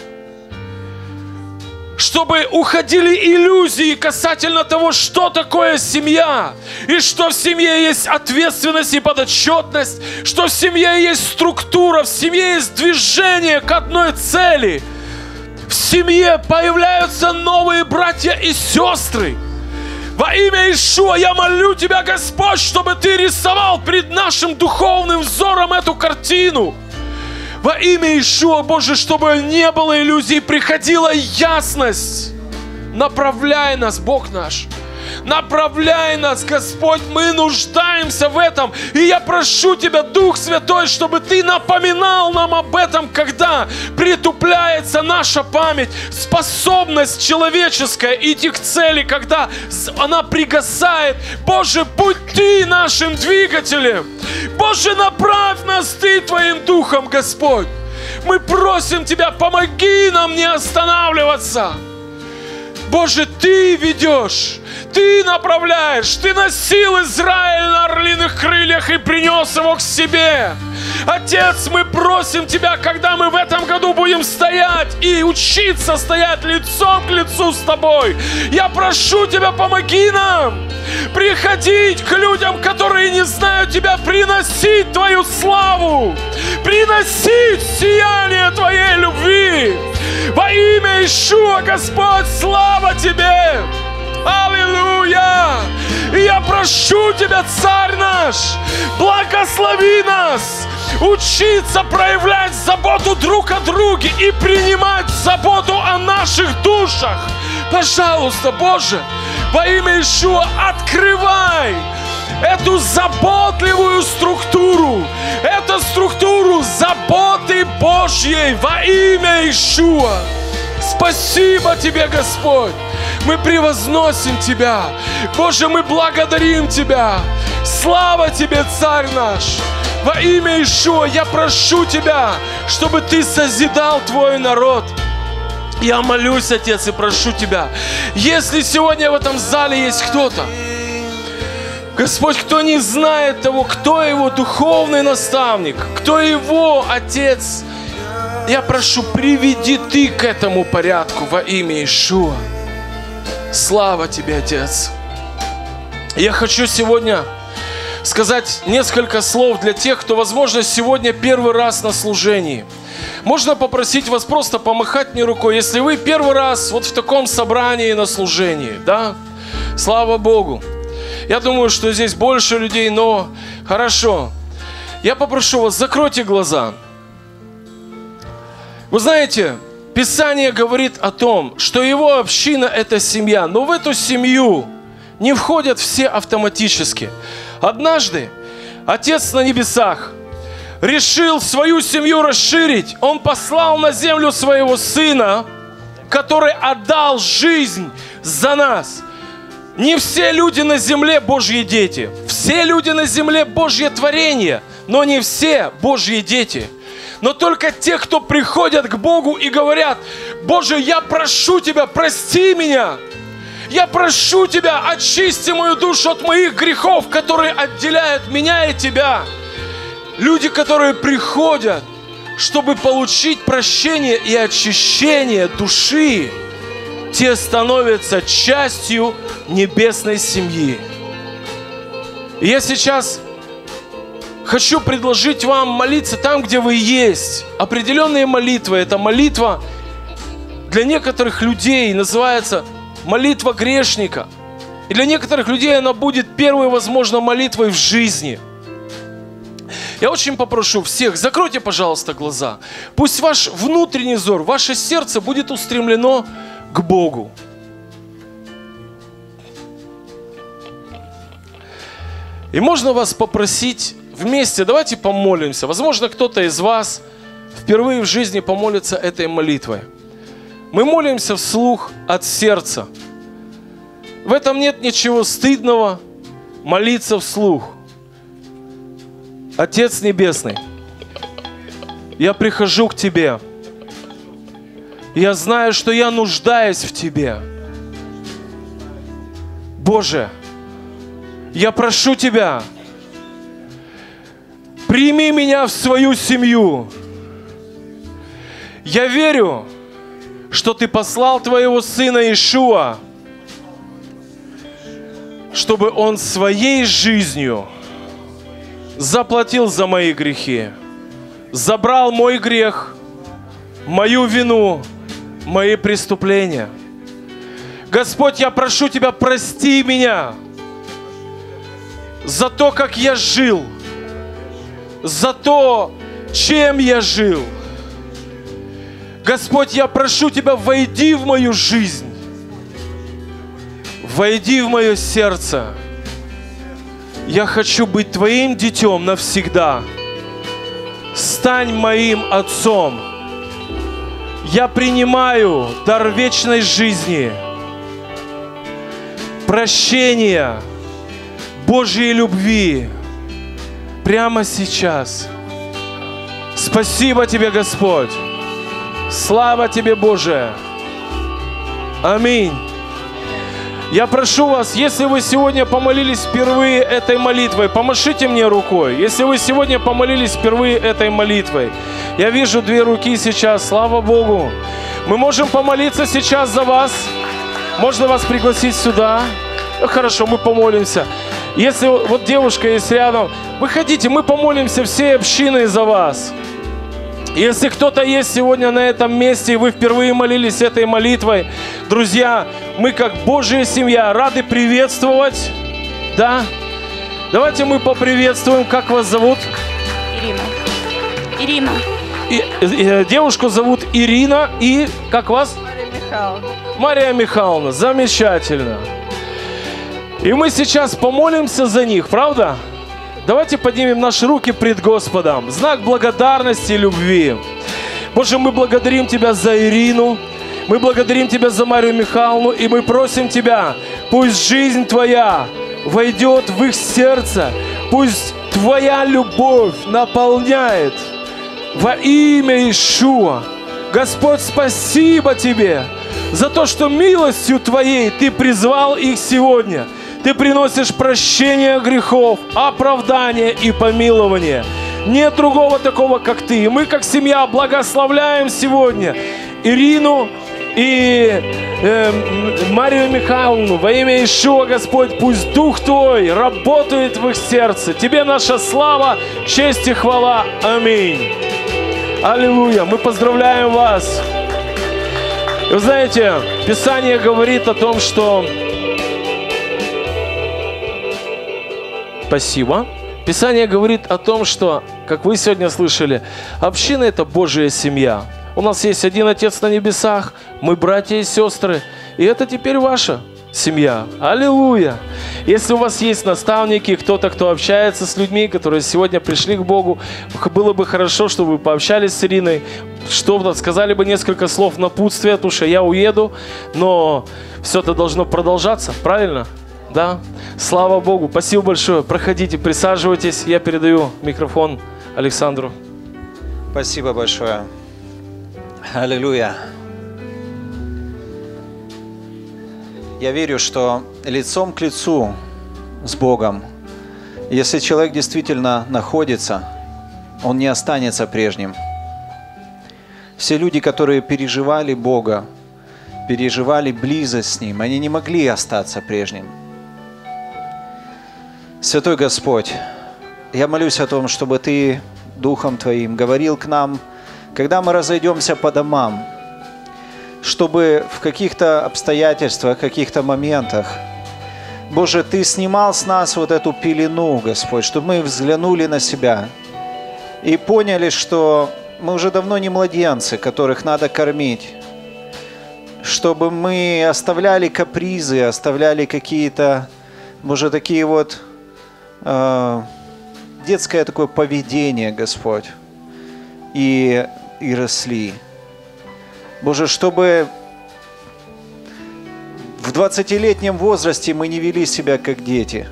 чтобы уходили иллюзии касательно того, что такое семья, и что в семье есть ответственность и подотчетность, что в семье есть структура, в семье есть движение к одной цели. В семье появляются новые братья и сестры. Во имя Иешуа я молю Тебя, Господь, чтобы Ты рисовал пред нашим духовным взором эту картину. Во имя Иешуа, Боже, чтобы не было иллюзий, приходила ясность. Направляй нас, Бог наш. Направляй нас, Господь, мы нуждаемся в этом. И я прошу Тебя, Дух Святой, чтобы Ты напоминал нам об этом, когда притупляется наша память, способность человеческая идти к цели, когда она пригасает. Боже, будь Ты нашим двигателем. Боже, направь нас Ты Твоим Духом, Господь. Мы просим Тебя, помоги нам не останавливаться. Боже, Ты ведешь, Ты направляешь, Ты носил Израиль на орлиных крыльях и принес его к себе. Отец, мы просим Тебя, когда мы в этом году будем стоять и учиться стоять лицом к лицу с Тобой, я прошу Тебя, помоги нам приходить к людям, которые не знают Тебя, приносить Твою славу, приносить сияние Твоей любви. Во имя Иешуа, Господь, слава Тебе! Аллилуйя! И я прошу Тебя, Царь наш, благослови нас учиться проявлять заботу друг о друге и принимать заботу о наших душах. Пожалуйста, Боже, во имя Иешуа открывай эту заботливую структуру, эту структуру заботы Божьей во имя Иешуа. Спасибо Тебе, Господь. Мы превозносим Тебя. Боже, мы благодарим Тебя. Слава Тебе, Царь наш. Во имя Иешуа я прошу Тебя, чтобы Ты созидал Твой народ. Я молюсь, Отец, и прошу Тебя, если сегодня в этом зале есть кто-то, Господь, кто не знает того, кто его духовный наставник, кто его Отец, я прошу, приведи Ты к этому порядку во имя Иешуа. Слава Тебе, Отец. Я хочу сегодня сказать несколько слов для тех, кто, возможно, сегодня первый раз на служении. Можно попросить вас просто помахать мне рукой, если вы первый раз вот в таком собрании на служении, да? Слава Богу. Я думаю, что здесь больше людей, но хорошо. Я попрошу вас, закройте глаза. Вы знаете, Писание говорит о том, что его община – это семья, но в эту семью не входят все автоматически. Однажды Отец на небесах решил свою семью расширить. Он послал на землю своего Сына, который отдал жизнь за нас. Не все люди на земле Божьи дети. Все люди на земле Божье творение, но не все Божьи дети. Но только те, кто приходят к Богу и говорят: Боже, я прошу Тебя, прости меня. Я прошу Тебя, очисти мою душу от моих грехов, которые отделяют меня и Тебя. Люди, которые приходят, чтобы получить прощение и очищение души, те становятся частью небесной семьи. И я сейчас хочу предложить вам молиться там, где вы есть. Определенные молитвы. Это молитва для некоторых людей называется молитва грешника. И для некоторых людей она будет первой, возможно, молитвой в жизни. Я очень попрошу всех, закройте, пожалуйста, глаза. Пусть ваш внутренний взор, ваше сердце будет устремлено к Богу. И можно вас попросить вместе, давайте помолимся. Возможно, кто-то из вас впервые в жизни помолится этой молитвой. Мы молимся вслух от сердца. В этом нет ничего стыдного, молиться вслух. Отец Небесный, я прихожу к Тебе Я знаю, что я нуждаюсь в Тебе. Боже, я прошу Тебя, прими меня в свою семью. Я верю, что Ты послал Твоего Сына Иешуа, чтобы Он своей жизнью заплатил за мои грехи, забрал мой грех, мою вину, мои преступления. Господь, я прошу Тебя, прости меня за то, как я жил, за то, чем я жил. Господь, я прошу Тебя, войди в мою жизнь, войди в мое сердце. Я хочу быть Твоим детем навсегда. Стань моим отцом. Я принимаю дар вечной жизни, прощения, Божьей любви прямо сейчас. Спасибо Тебе, Господь. Слава Тебе, Боже. Аминь. Я прошу вас, если вы сегодня помолились впервые этой молитвой, помашите мне рукой. Если вы сегодня помолились впервые этой молитвой, я вижу две руки сейчас, слава Богу. Мы можем помолиться сейчас за вас. Можно вас пригласить сюда? Хорошо, мы помолимся. Если вот девушка есть рядом, выходите, мы помолимся всей общиной за вас. Если кто-то есть сегодня на этом месте, и вы впервые молились этой молитвой, друзья, мы как Божья семья рады приветствовать. Да? Давайте мы поприветствуем. Как вас зовут? Ирина. Ирина. И, и, девушку зовут Ирина. И как вас? Мария Михайловна. Мария Михайловна. Замечательно. И мы сейчас помолимся за них, правда? Давайте поднимем наши руки пред Господом. Знак благодарности и любви. Боже, мы благодарим Тебя за Ирину. Мы благодарим Тебя за Марию Михайловну. И мы просим Тебя, пусть жизнь Твоя войдет в их сердце. Пусть Твоя любовь наполняет во имя Иешуа. Господь, спасибо Тебе за то, что милостью Твоей Ты призвал их сегодня. Ты приносишь прощение грехов, оправдание и помилование. Нет другого такого, как Ты. И мы, как семья, благословляем сегодня Ирину и э, Марию Михайловну. Во имя Иешуа, Господь, пусть Дух Твой работает в их сердце. Тебе наша слава, честь и хвала. Аминь. Аллилуйя. Мы поздравляем вас. И вы знаете, Писание говорит о том, что... Спасибо. Писание говорит о том, что, как вы сегодня слышали, община – это Божья семья. У нас есть один Отец на небесах, мы братья и сестры, и это теперь ваша семья. Аллилуйя! Если у вас есть наставники, кто-то, кто общается с людьми, которые сегодня пришли к Богу, было бы хорошо, чтобы вы пообщались с Ириной, что-то сказали бы несколько слов напутствия, потому что я уеду, но все это должно продолжаться, правильно? Да? Слава Богу. Спасибо большое. Проходите, присаживайтесь. Я передаю микрофон Александру. Спасибо большое. Аллилуйя. Я верю, что лицом к лицу с Богом, если человек действительно находится, он не останется прежним. Все люди, которые переживали Бога, переживали близость с Ним, они не могли остаться прежним. Святой Господь, я молюсь о том, чтобы Ты Духом Твоим говорил к нам, когда мы разойдемся по домам, чтобы в каких-то обстоятельствах, в каких-то моментах, Боже, Ты снимал с нас вот эту пелену, Господь, чтобы мы взглянули на себя и поняли, что мы уже давно не младенцы, которых надо кормить, чтобы мы оставляли капризы, оставляли какие-то, Боже, такие вот детское такое поведение, Господь, и, и росли. Боже, чтобы в двадцатилетнем возрасте мы не вели себя как дети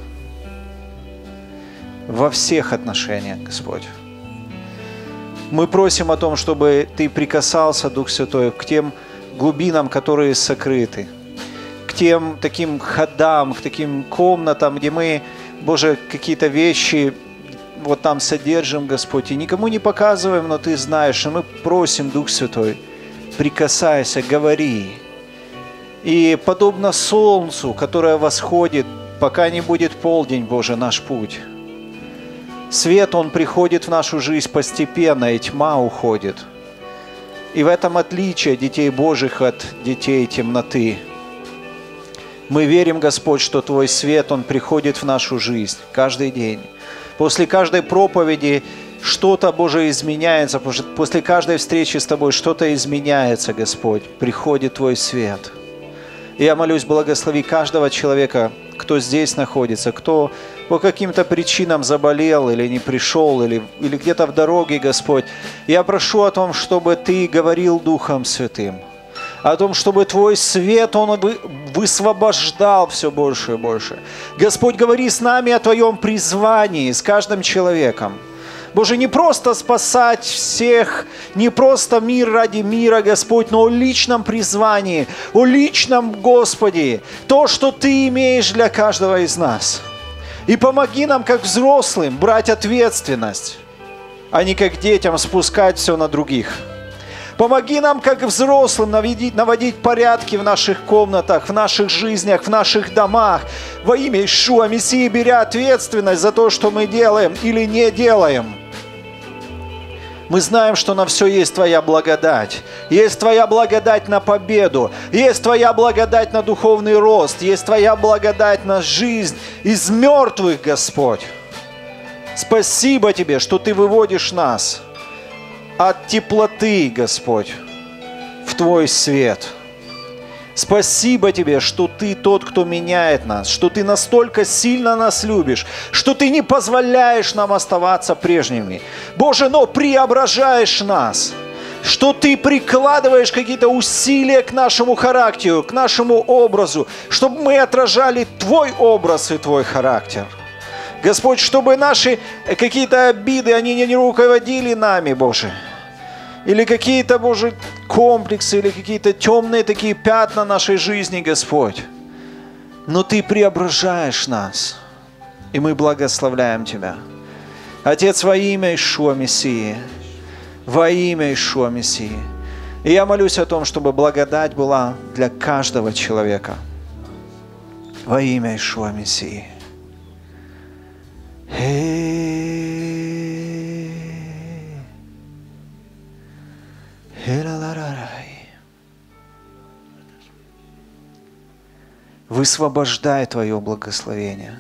во всех отношениях, Господь. Мы просим о том, чтобы Ты прикасался, Дух Святой, к тем глубинам, которые сокрыты, к тем таким ходам, к таким комнатам, где мы, Боже, какие-то вещи вот там содержим, Господь, и никому не показываем, но Ты знаешь, и мы просим, Дух Святой, прикасайся, говори. И подобно солнцу, которое восходит, пока не будет полдень, Боже, наш путь. Свет, он приходит в нашу жизнь постепенно, и тьма уходит. И в этом отличие детей Божьих от детей темноты. Мы верим, Господь, что Твой свет, он приходит в нашу жизнь каждый день. После каждой проповеди что-то, Боже, изменяется. После каждой встречи с Тобой что-то изменяется, Господь. Приходит Твой свет. И я молюсь, благослови каждого человека, кто здесь находится, кто по каким-то причинам заболел или не пришел, или, или где-то в дороге, Господь. Я прошу о том, чтобы Ты говорил Духом Святым, о том, чтобы Твой свет, он высвобождал все больше и больше. Господь, говори с нами о Твоем призвании, с каждым человеком. Боже, не просто спасать всех, не просто мир ради мира, Господь, но о личном призвании, о личном, Господи, то, что Ты имеешь для каждого из нас. И помоги нам, как взрослым, брать ответственность, а не как детям спускать все на других. Помоги нам, как взрослым, наводить, наводить порядки в наших комнатах, в наших жизнях, в наших домах. Во имя Иешуа Мессии, беря ответственность за то, что мы делаем или не делаем. Мы знаем, что на все есть Твоя благодать. Есть Твоя благодать на победу. Есть Твоя благодать на духовный рост. Есть Твоя благодать на жизнь из мертвых, Господь. Спасибо Тебе, что Ты выводишь нас от теплоты, Господь, в Твой свет. Спасибо Тебе, что Ты тот, кто меняет нас, что Ты настолько сильно нас любишь, что Ты не позволяешь нам оставаться прежними. Боже, но преображаешь нас, что Ты прикладываешь какие-то усилия к нашему характеру, к нашему образу, чтобы мы отражали Твой образ и Твой характер. Господь, чтобы наши какие-то обиды, они не руководили нами, Боже. Или какие-то, Боже, комплексы, или какие-то темные такие пятна нашей жизни, Господь. Но Ты преображаешь нас, и мы благословляем Тебя. Отец, во имя Иешуа Мессии, во имя Иешуа Мессии. И я молюсь о том, чтобы благодать была для каждого человека. Во имя Иешуа Мессии. Высвобождай Твое благословение.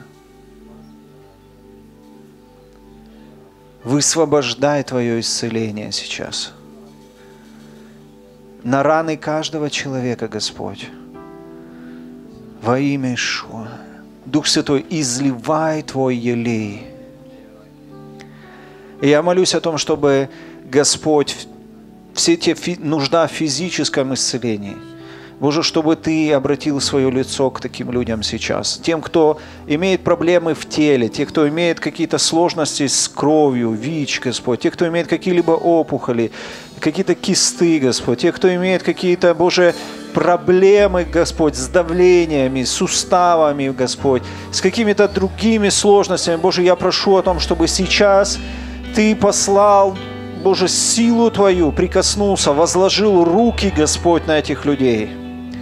Высвобождай Твое исцеление сейчас. На раны каждого человека, Господь. Во имя Иешуа. Дух Святой, изливай Твой елей. И я молюсь о том, чтобы, Господь, все те фи- нужда в физическом исцелении, Боже, чтобы Ты обратил свое лицо к таким людям сейчас. Тем, кто имеет проблемы в теле, те, кто имеет какие-то сложности с кровью, ВИЧ, Господь, те, кто имеет какие-либо опухоли, какие-то кисты, Господь, те, кто имеет какие-то, Боже, проблемы, Господь, с давлениями, с суставами, Господь, с какими-то другими сложностями. Боже, я прошу о том, чтобы сейчас Ты послал, Боже, силу Твою, прикоснулся, возложил руки, Господь, на этих людей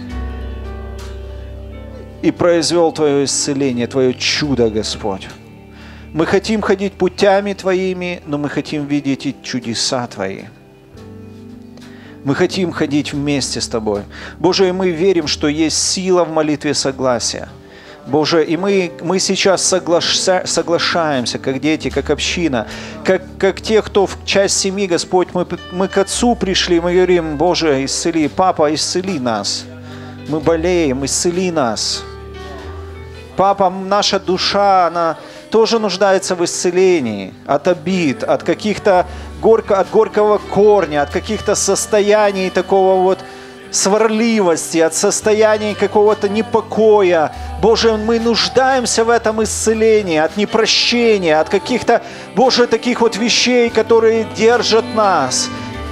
и произвел Твое исцеление, Твое чудо, Господь. Мы хотим ходить путями Твоими, но мы хотим видеть и чудеса Твои. Мы хотим ходить вместе с Тобой. Боже, и мы верим, что есть сила в молитве согласия. Боже, и мы, мы сейчас соглаша, соглашаемся, как дети, как община, как, как те, кто в часть семьи, Господь, мы, мы к Отцу пришли, мы говорим, Боже, исцели, Папа, исцели нас. Мы болеем, исцели нас. Папа, наша душа, она тоже нуждается в исцелении от обид, от каких-то горько, от горького корня, от каких-то состояний такого вот сварливости, от состояний какого-то непокоя. Боже, мы нуждаемся в этом исцелении, от непрощения, от каких-то, Боже, таких вот вещей, которые держат нас,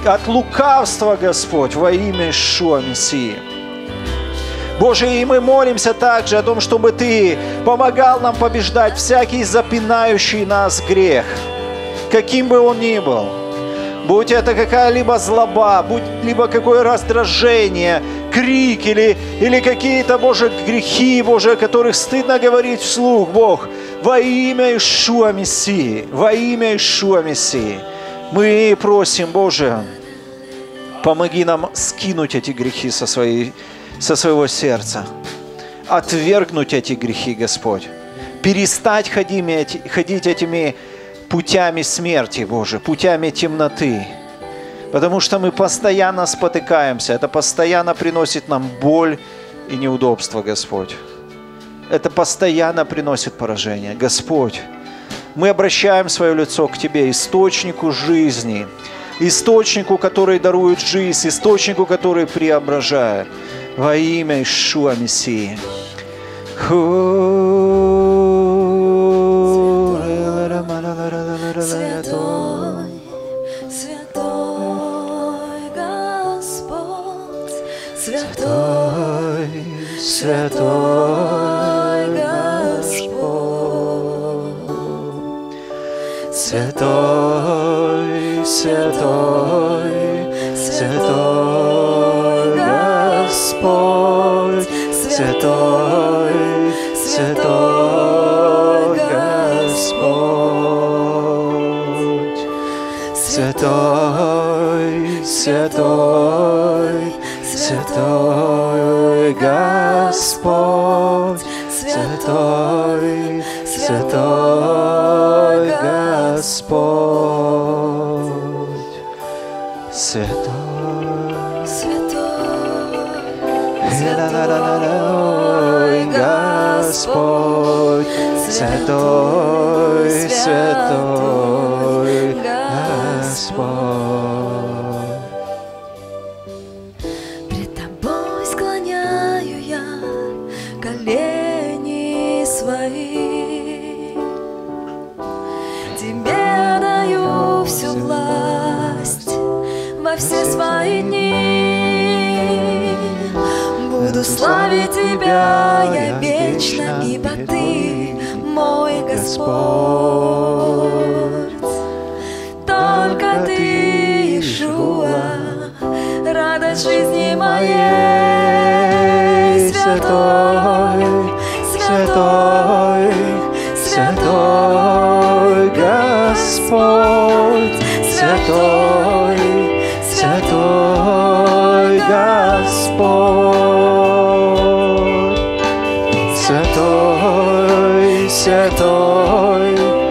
от лукавства, Господь, во имя Иешуа Мессии. Боже, и мы молимся также о том, чтобы Ты помогал нам побеждать всякий запинающий нас грех, каким бы он ни был. Будь это какая-либо злоба, будь либо какое раздражение, крик или, или какие-то, Боже, грехи, Боже, о которых стыдно говорить вслух, Бог, во имя Иешуа Мессии, во имя Иешуа Мессии. Мы просим, Боже, помоги нам скинуть эти грехи со, своей, со своего сердца, отвергнуть эти грехи, Господь, перестать ходить, ходить этими путями смерти, Боже, путями темноты, потому что мы постоянно спотыкаемся, это постоянно приносит нам боль и неудобства, Господь. Это постоянно приносит поражение. Господь, мы обращаем свое лицо к Тебе, источнику жизни, источнику, который дарует жизнь, источнику, который преображает, во имя Иешуа Мессии. Святой, святой Господь, святой, святой Господь, святой, святой, святой Господь, святой, святой Господь, святой, святой, святой Господь, святой, святой Господь, святой, святой, святой Господь, святой, святой Господь. Пред Тобой склоняю я колени свои, Тебе даю всю власть во все свои дни. Буду славить Тебя я вечно, ибо Ты мой Господь. Только Ты, Иешуа, радость жизни моей. Святой, святой, святой Господь, святой, святой Господь, святой, святой,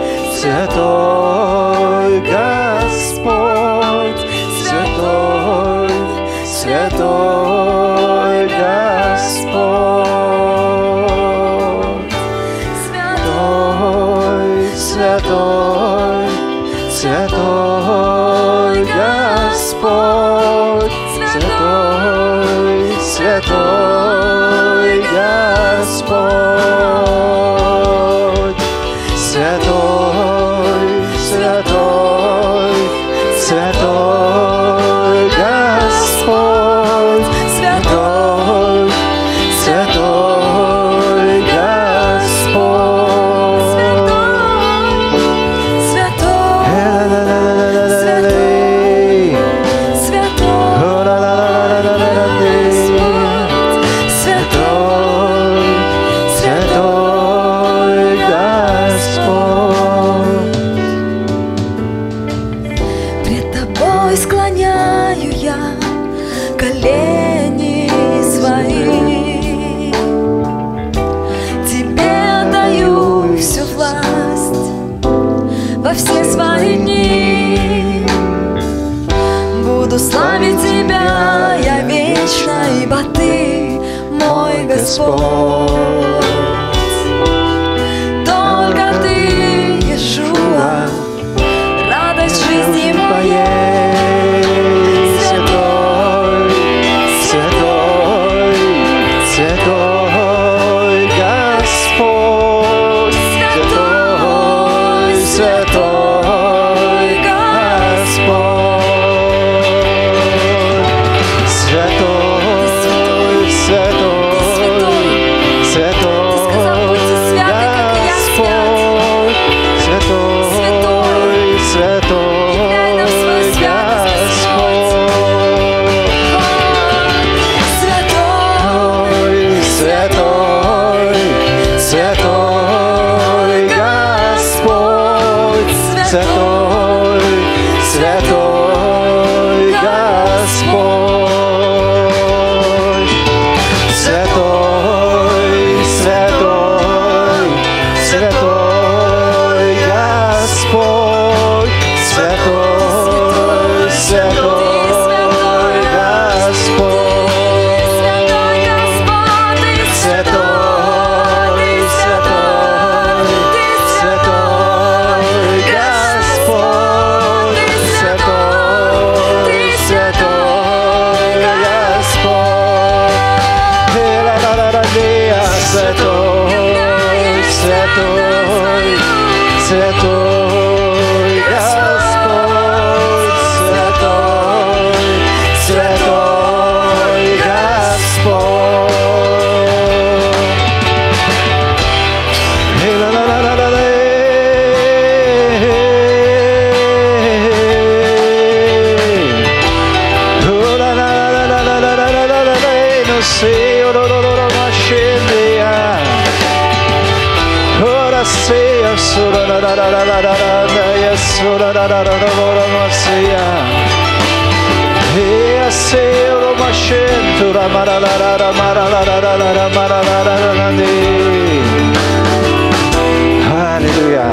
святой Господь, святой, святой Господь, святой, святой, святой Господь, святой, святой Господь, святой, святой, святой Господь, святой, святой Господь, святой, Пред Тобой склоняю я колени свои, Тебе даю всю власть во все свои дни. Буду славить Тебя я вечно, ибо Ты мой Господь. Только Ты, Иешуа, радость жизни моей. Святой, святой, святой Господь, святой, святой Господь, святой, святой Господь, святой, святой Господь. Аллилуйя.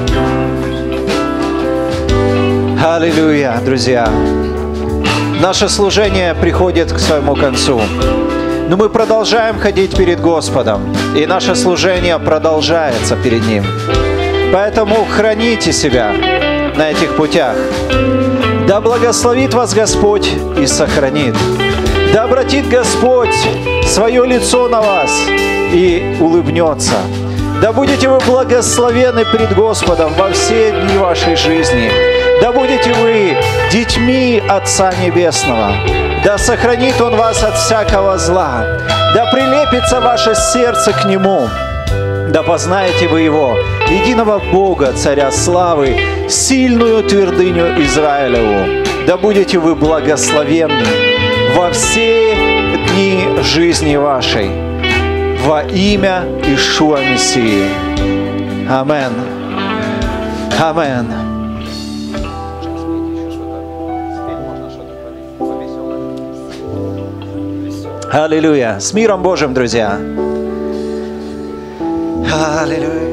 Аллилуйя, друзья. Наше служение приходит к своему концу. Но мы продолжаем ходить перед Господом, и наше служение продолжается перед Ним. Поэтому храните себя на этих путях. Да благословит вас Господь и сохранит. Да обратит Господь свое лицо на вас и улыбнется. Да будете вы благословены пред Господом во все дни вашей жизни. Да будете вы детьми Отца Небесного. Да сохранит Он вас от всякого зла. Да прилепится ваше сердце к Нему. Да познаете вы Его, единого Бога, Царя славы, сильную твердыню Израилеву. Да будете вы благословенны во все дни жизни вашей. Во имя Иешуа Мессии. Амен. Амен. Аллилуйя. С миром Божьим, друзья. Аллилуйя.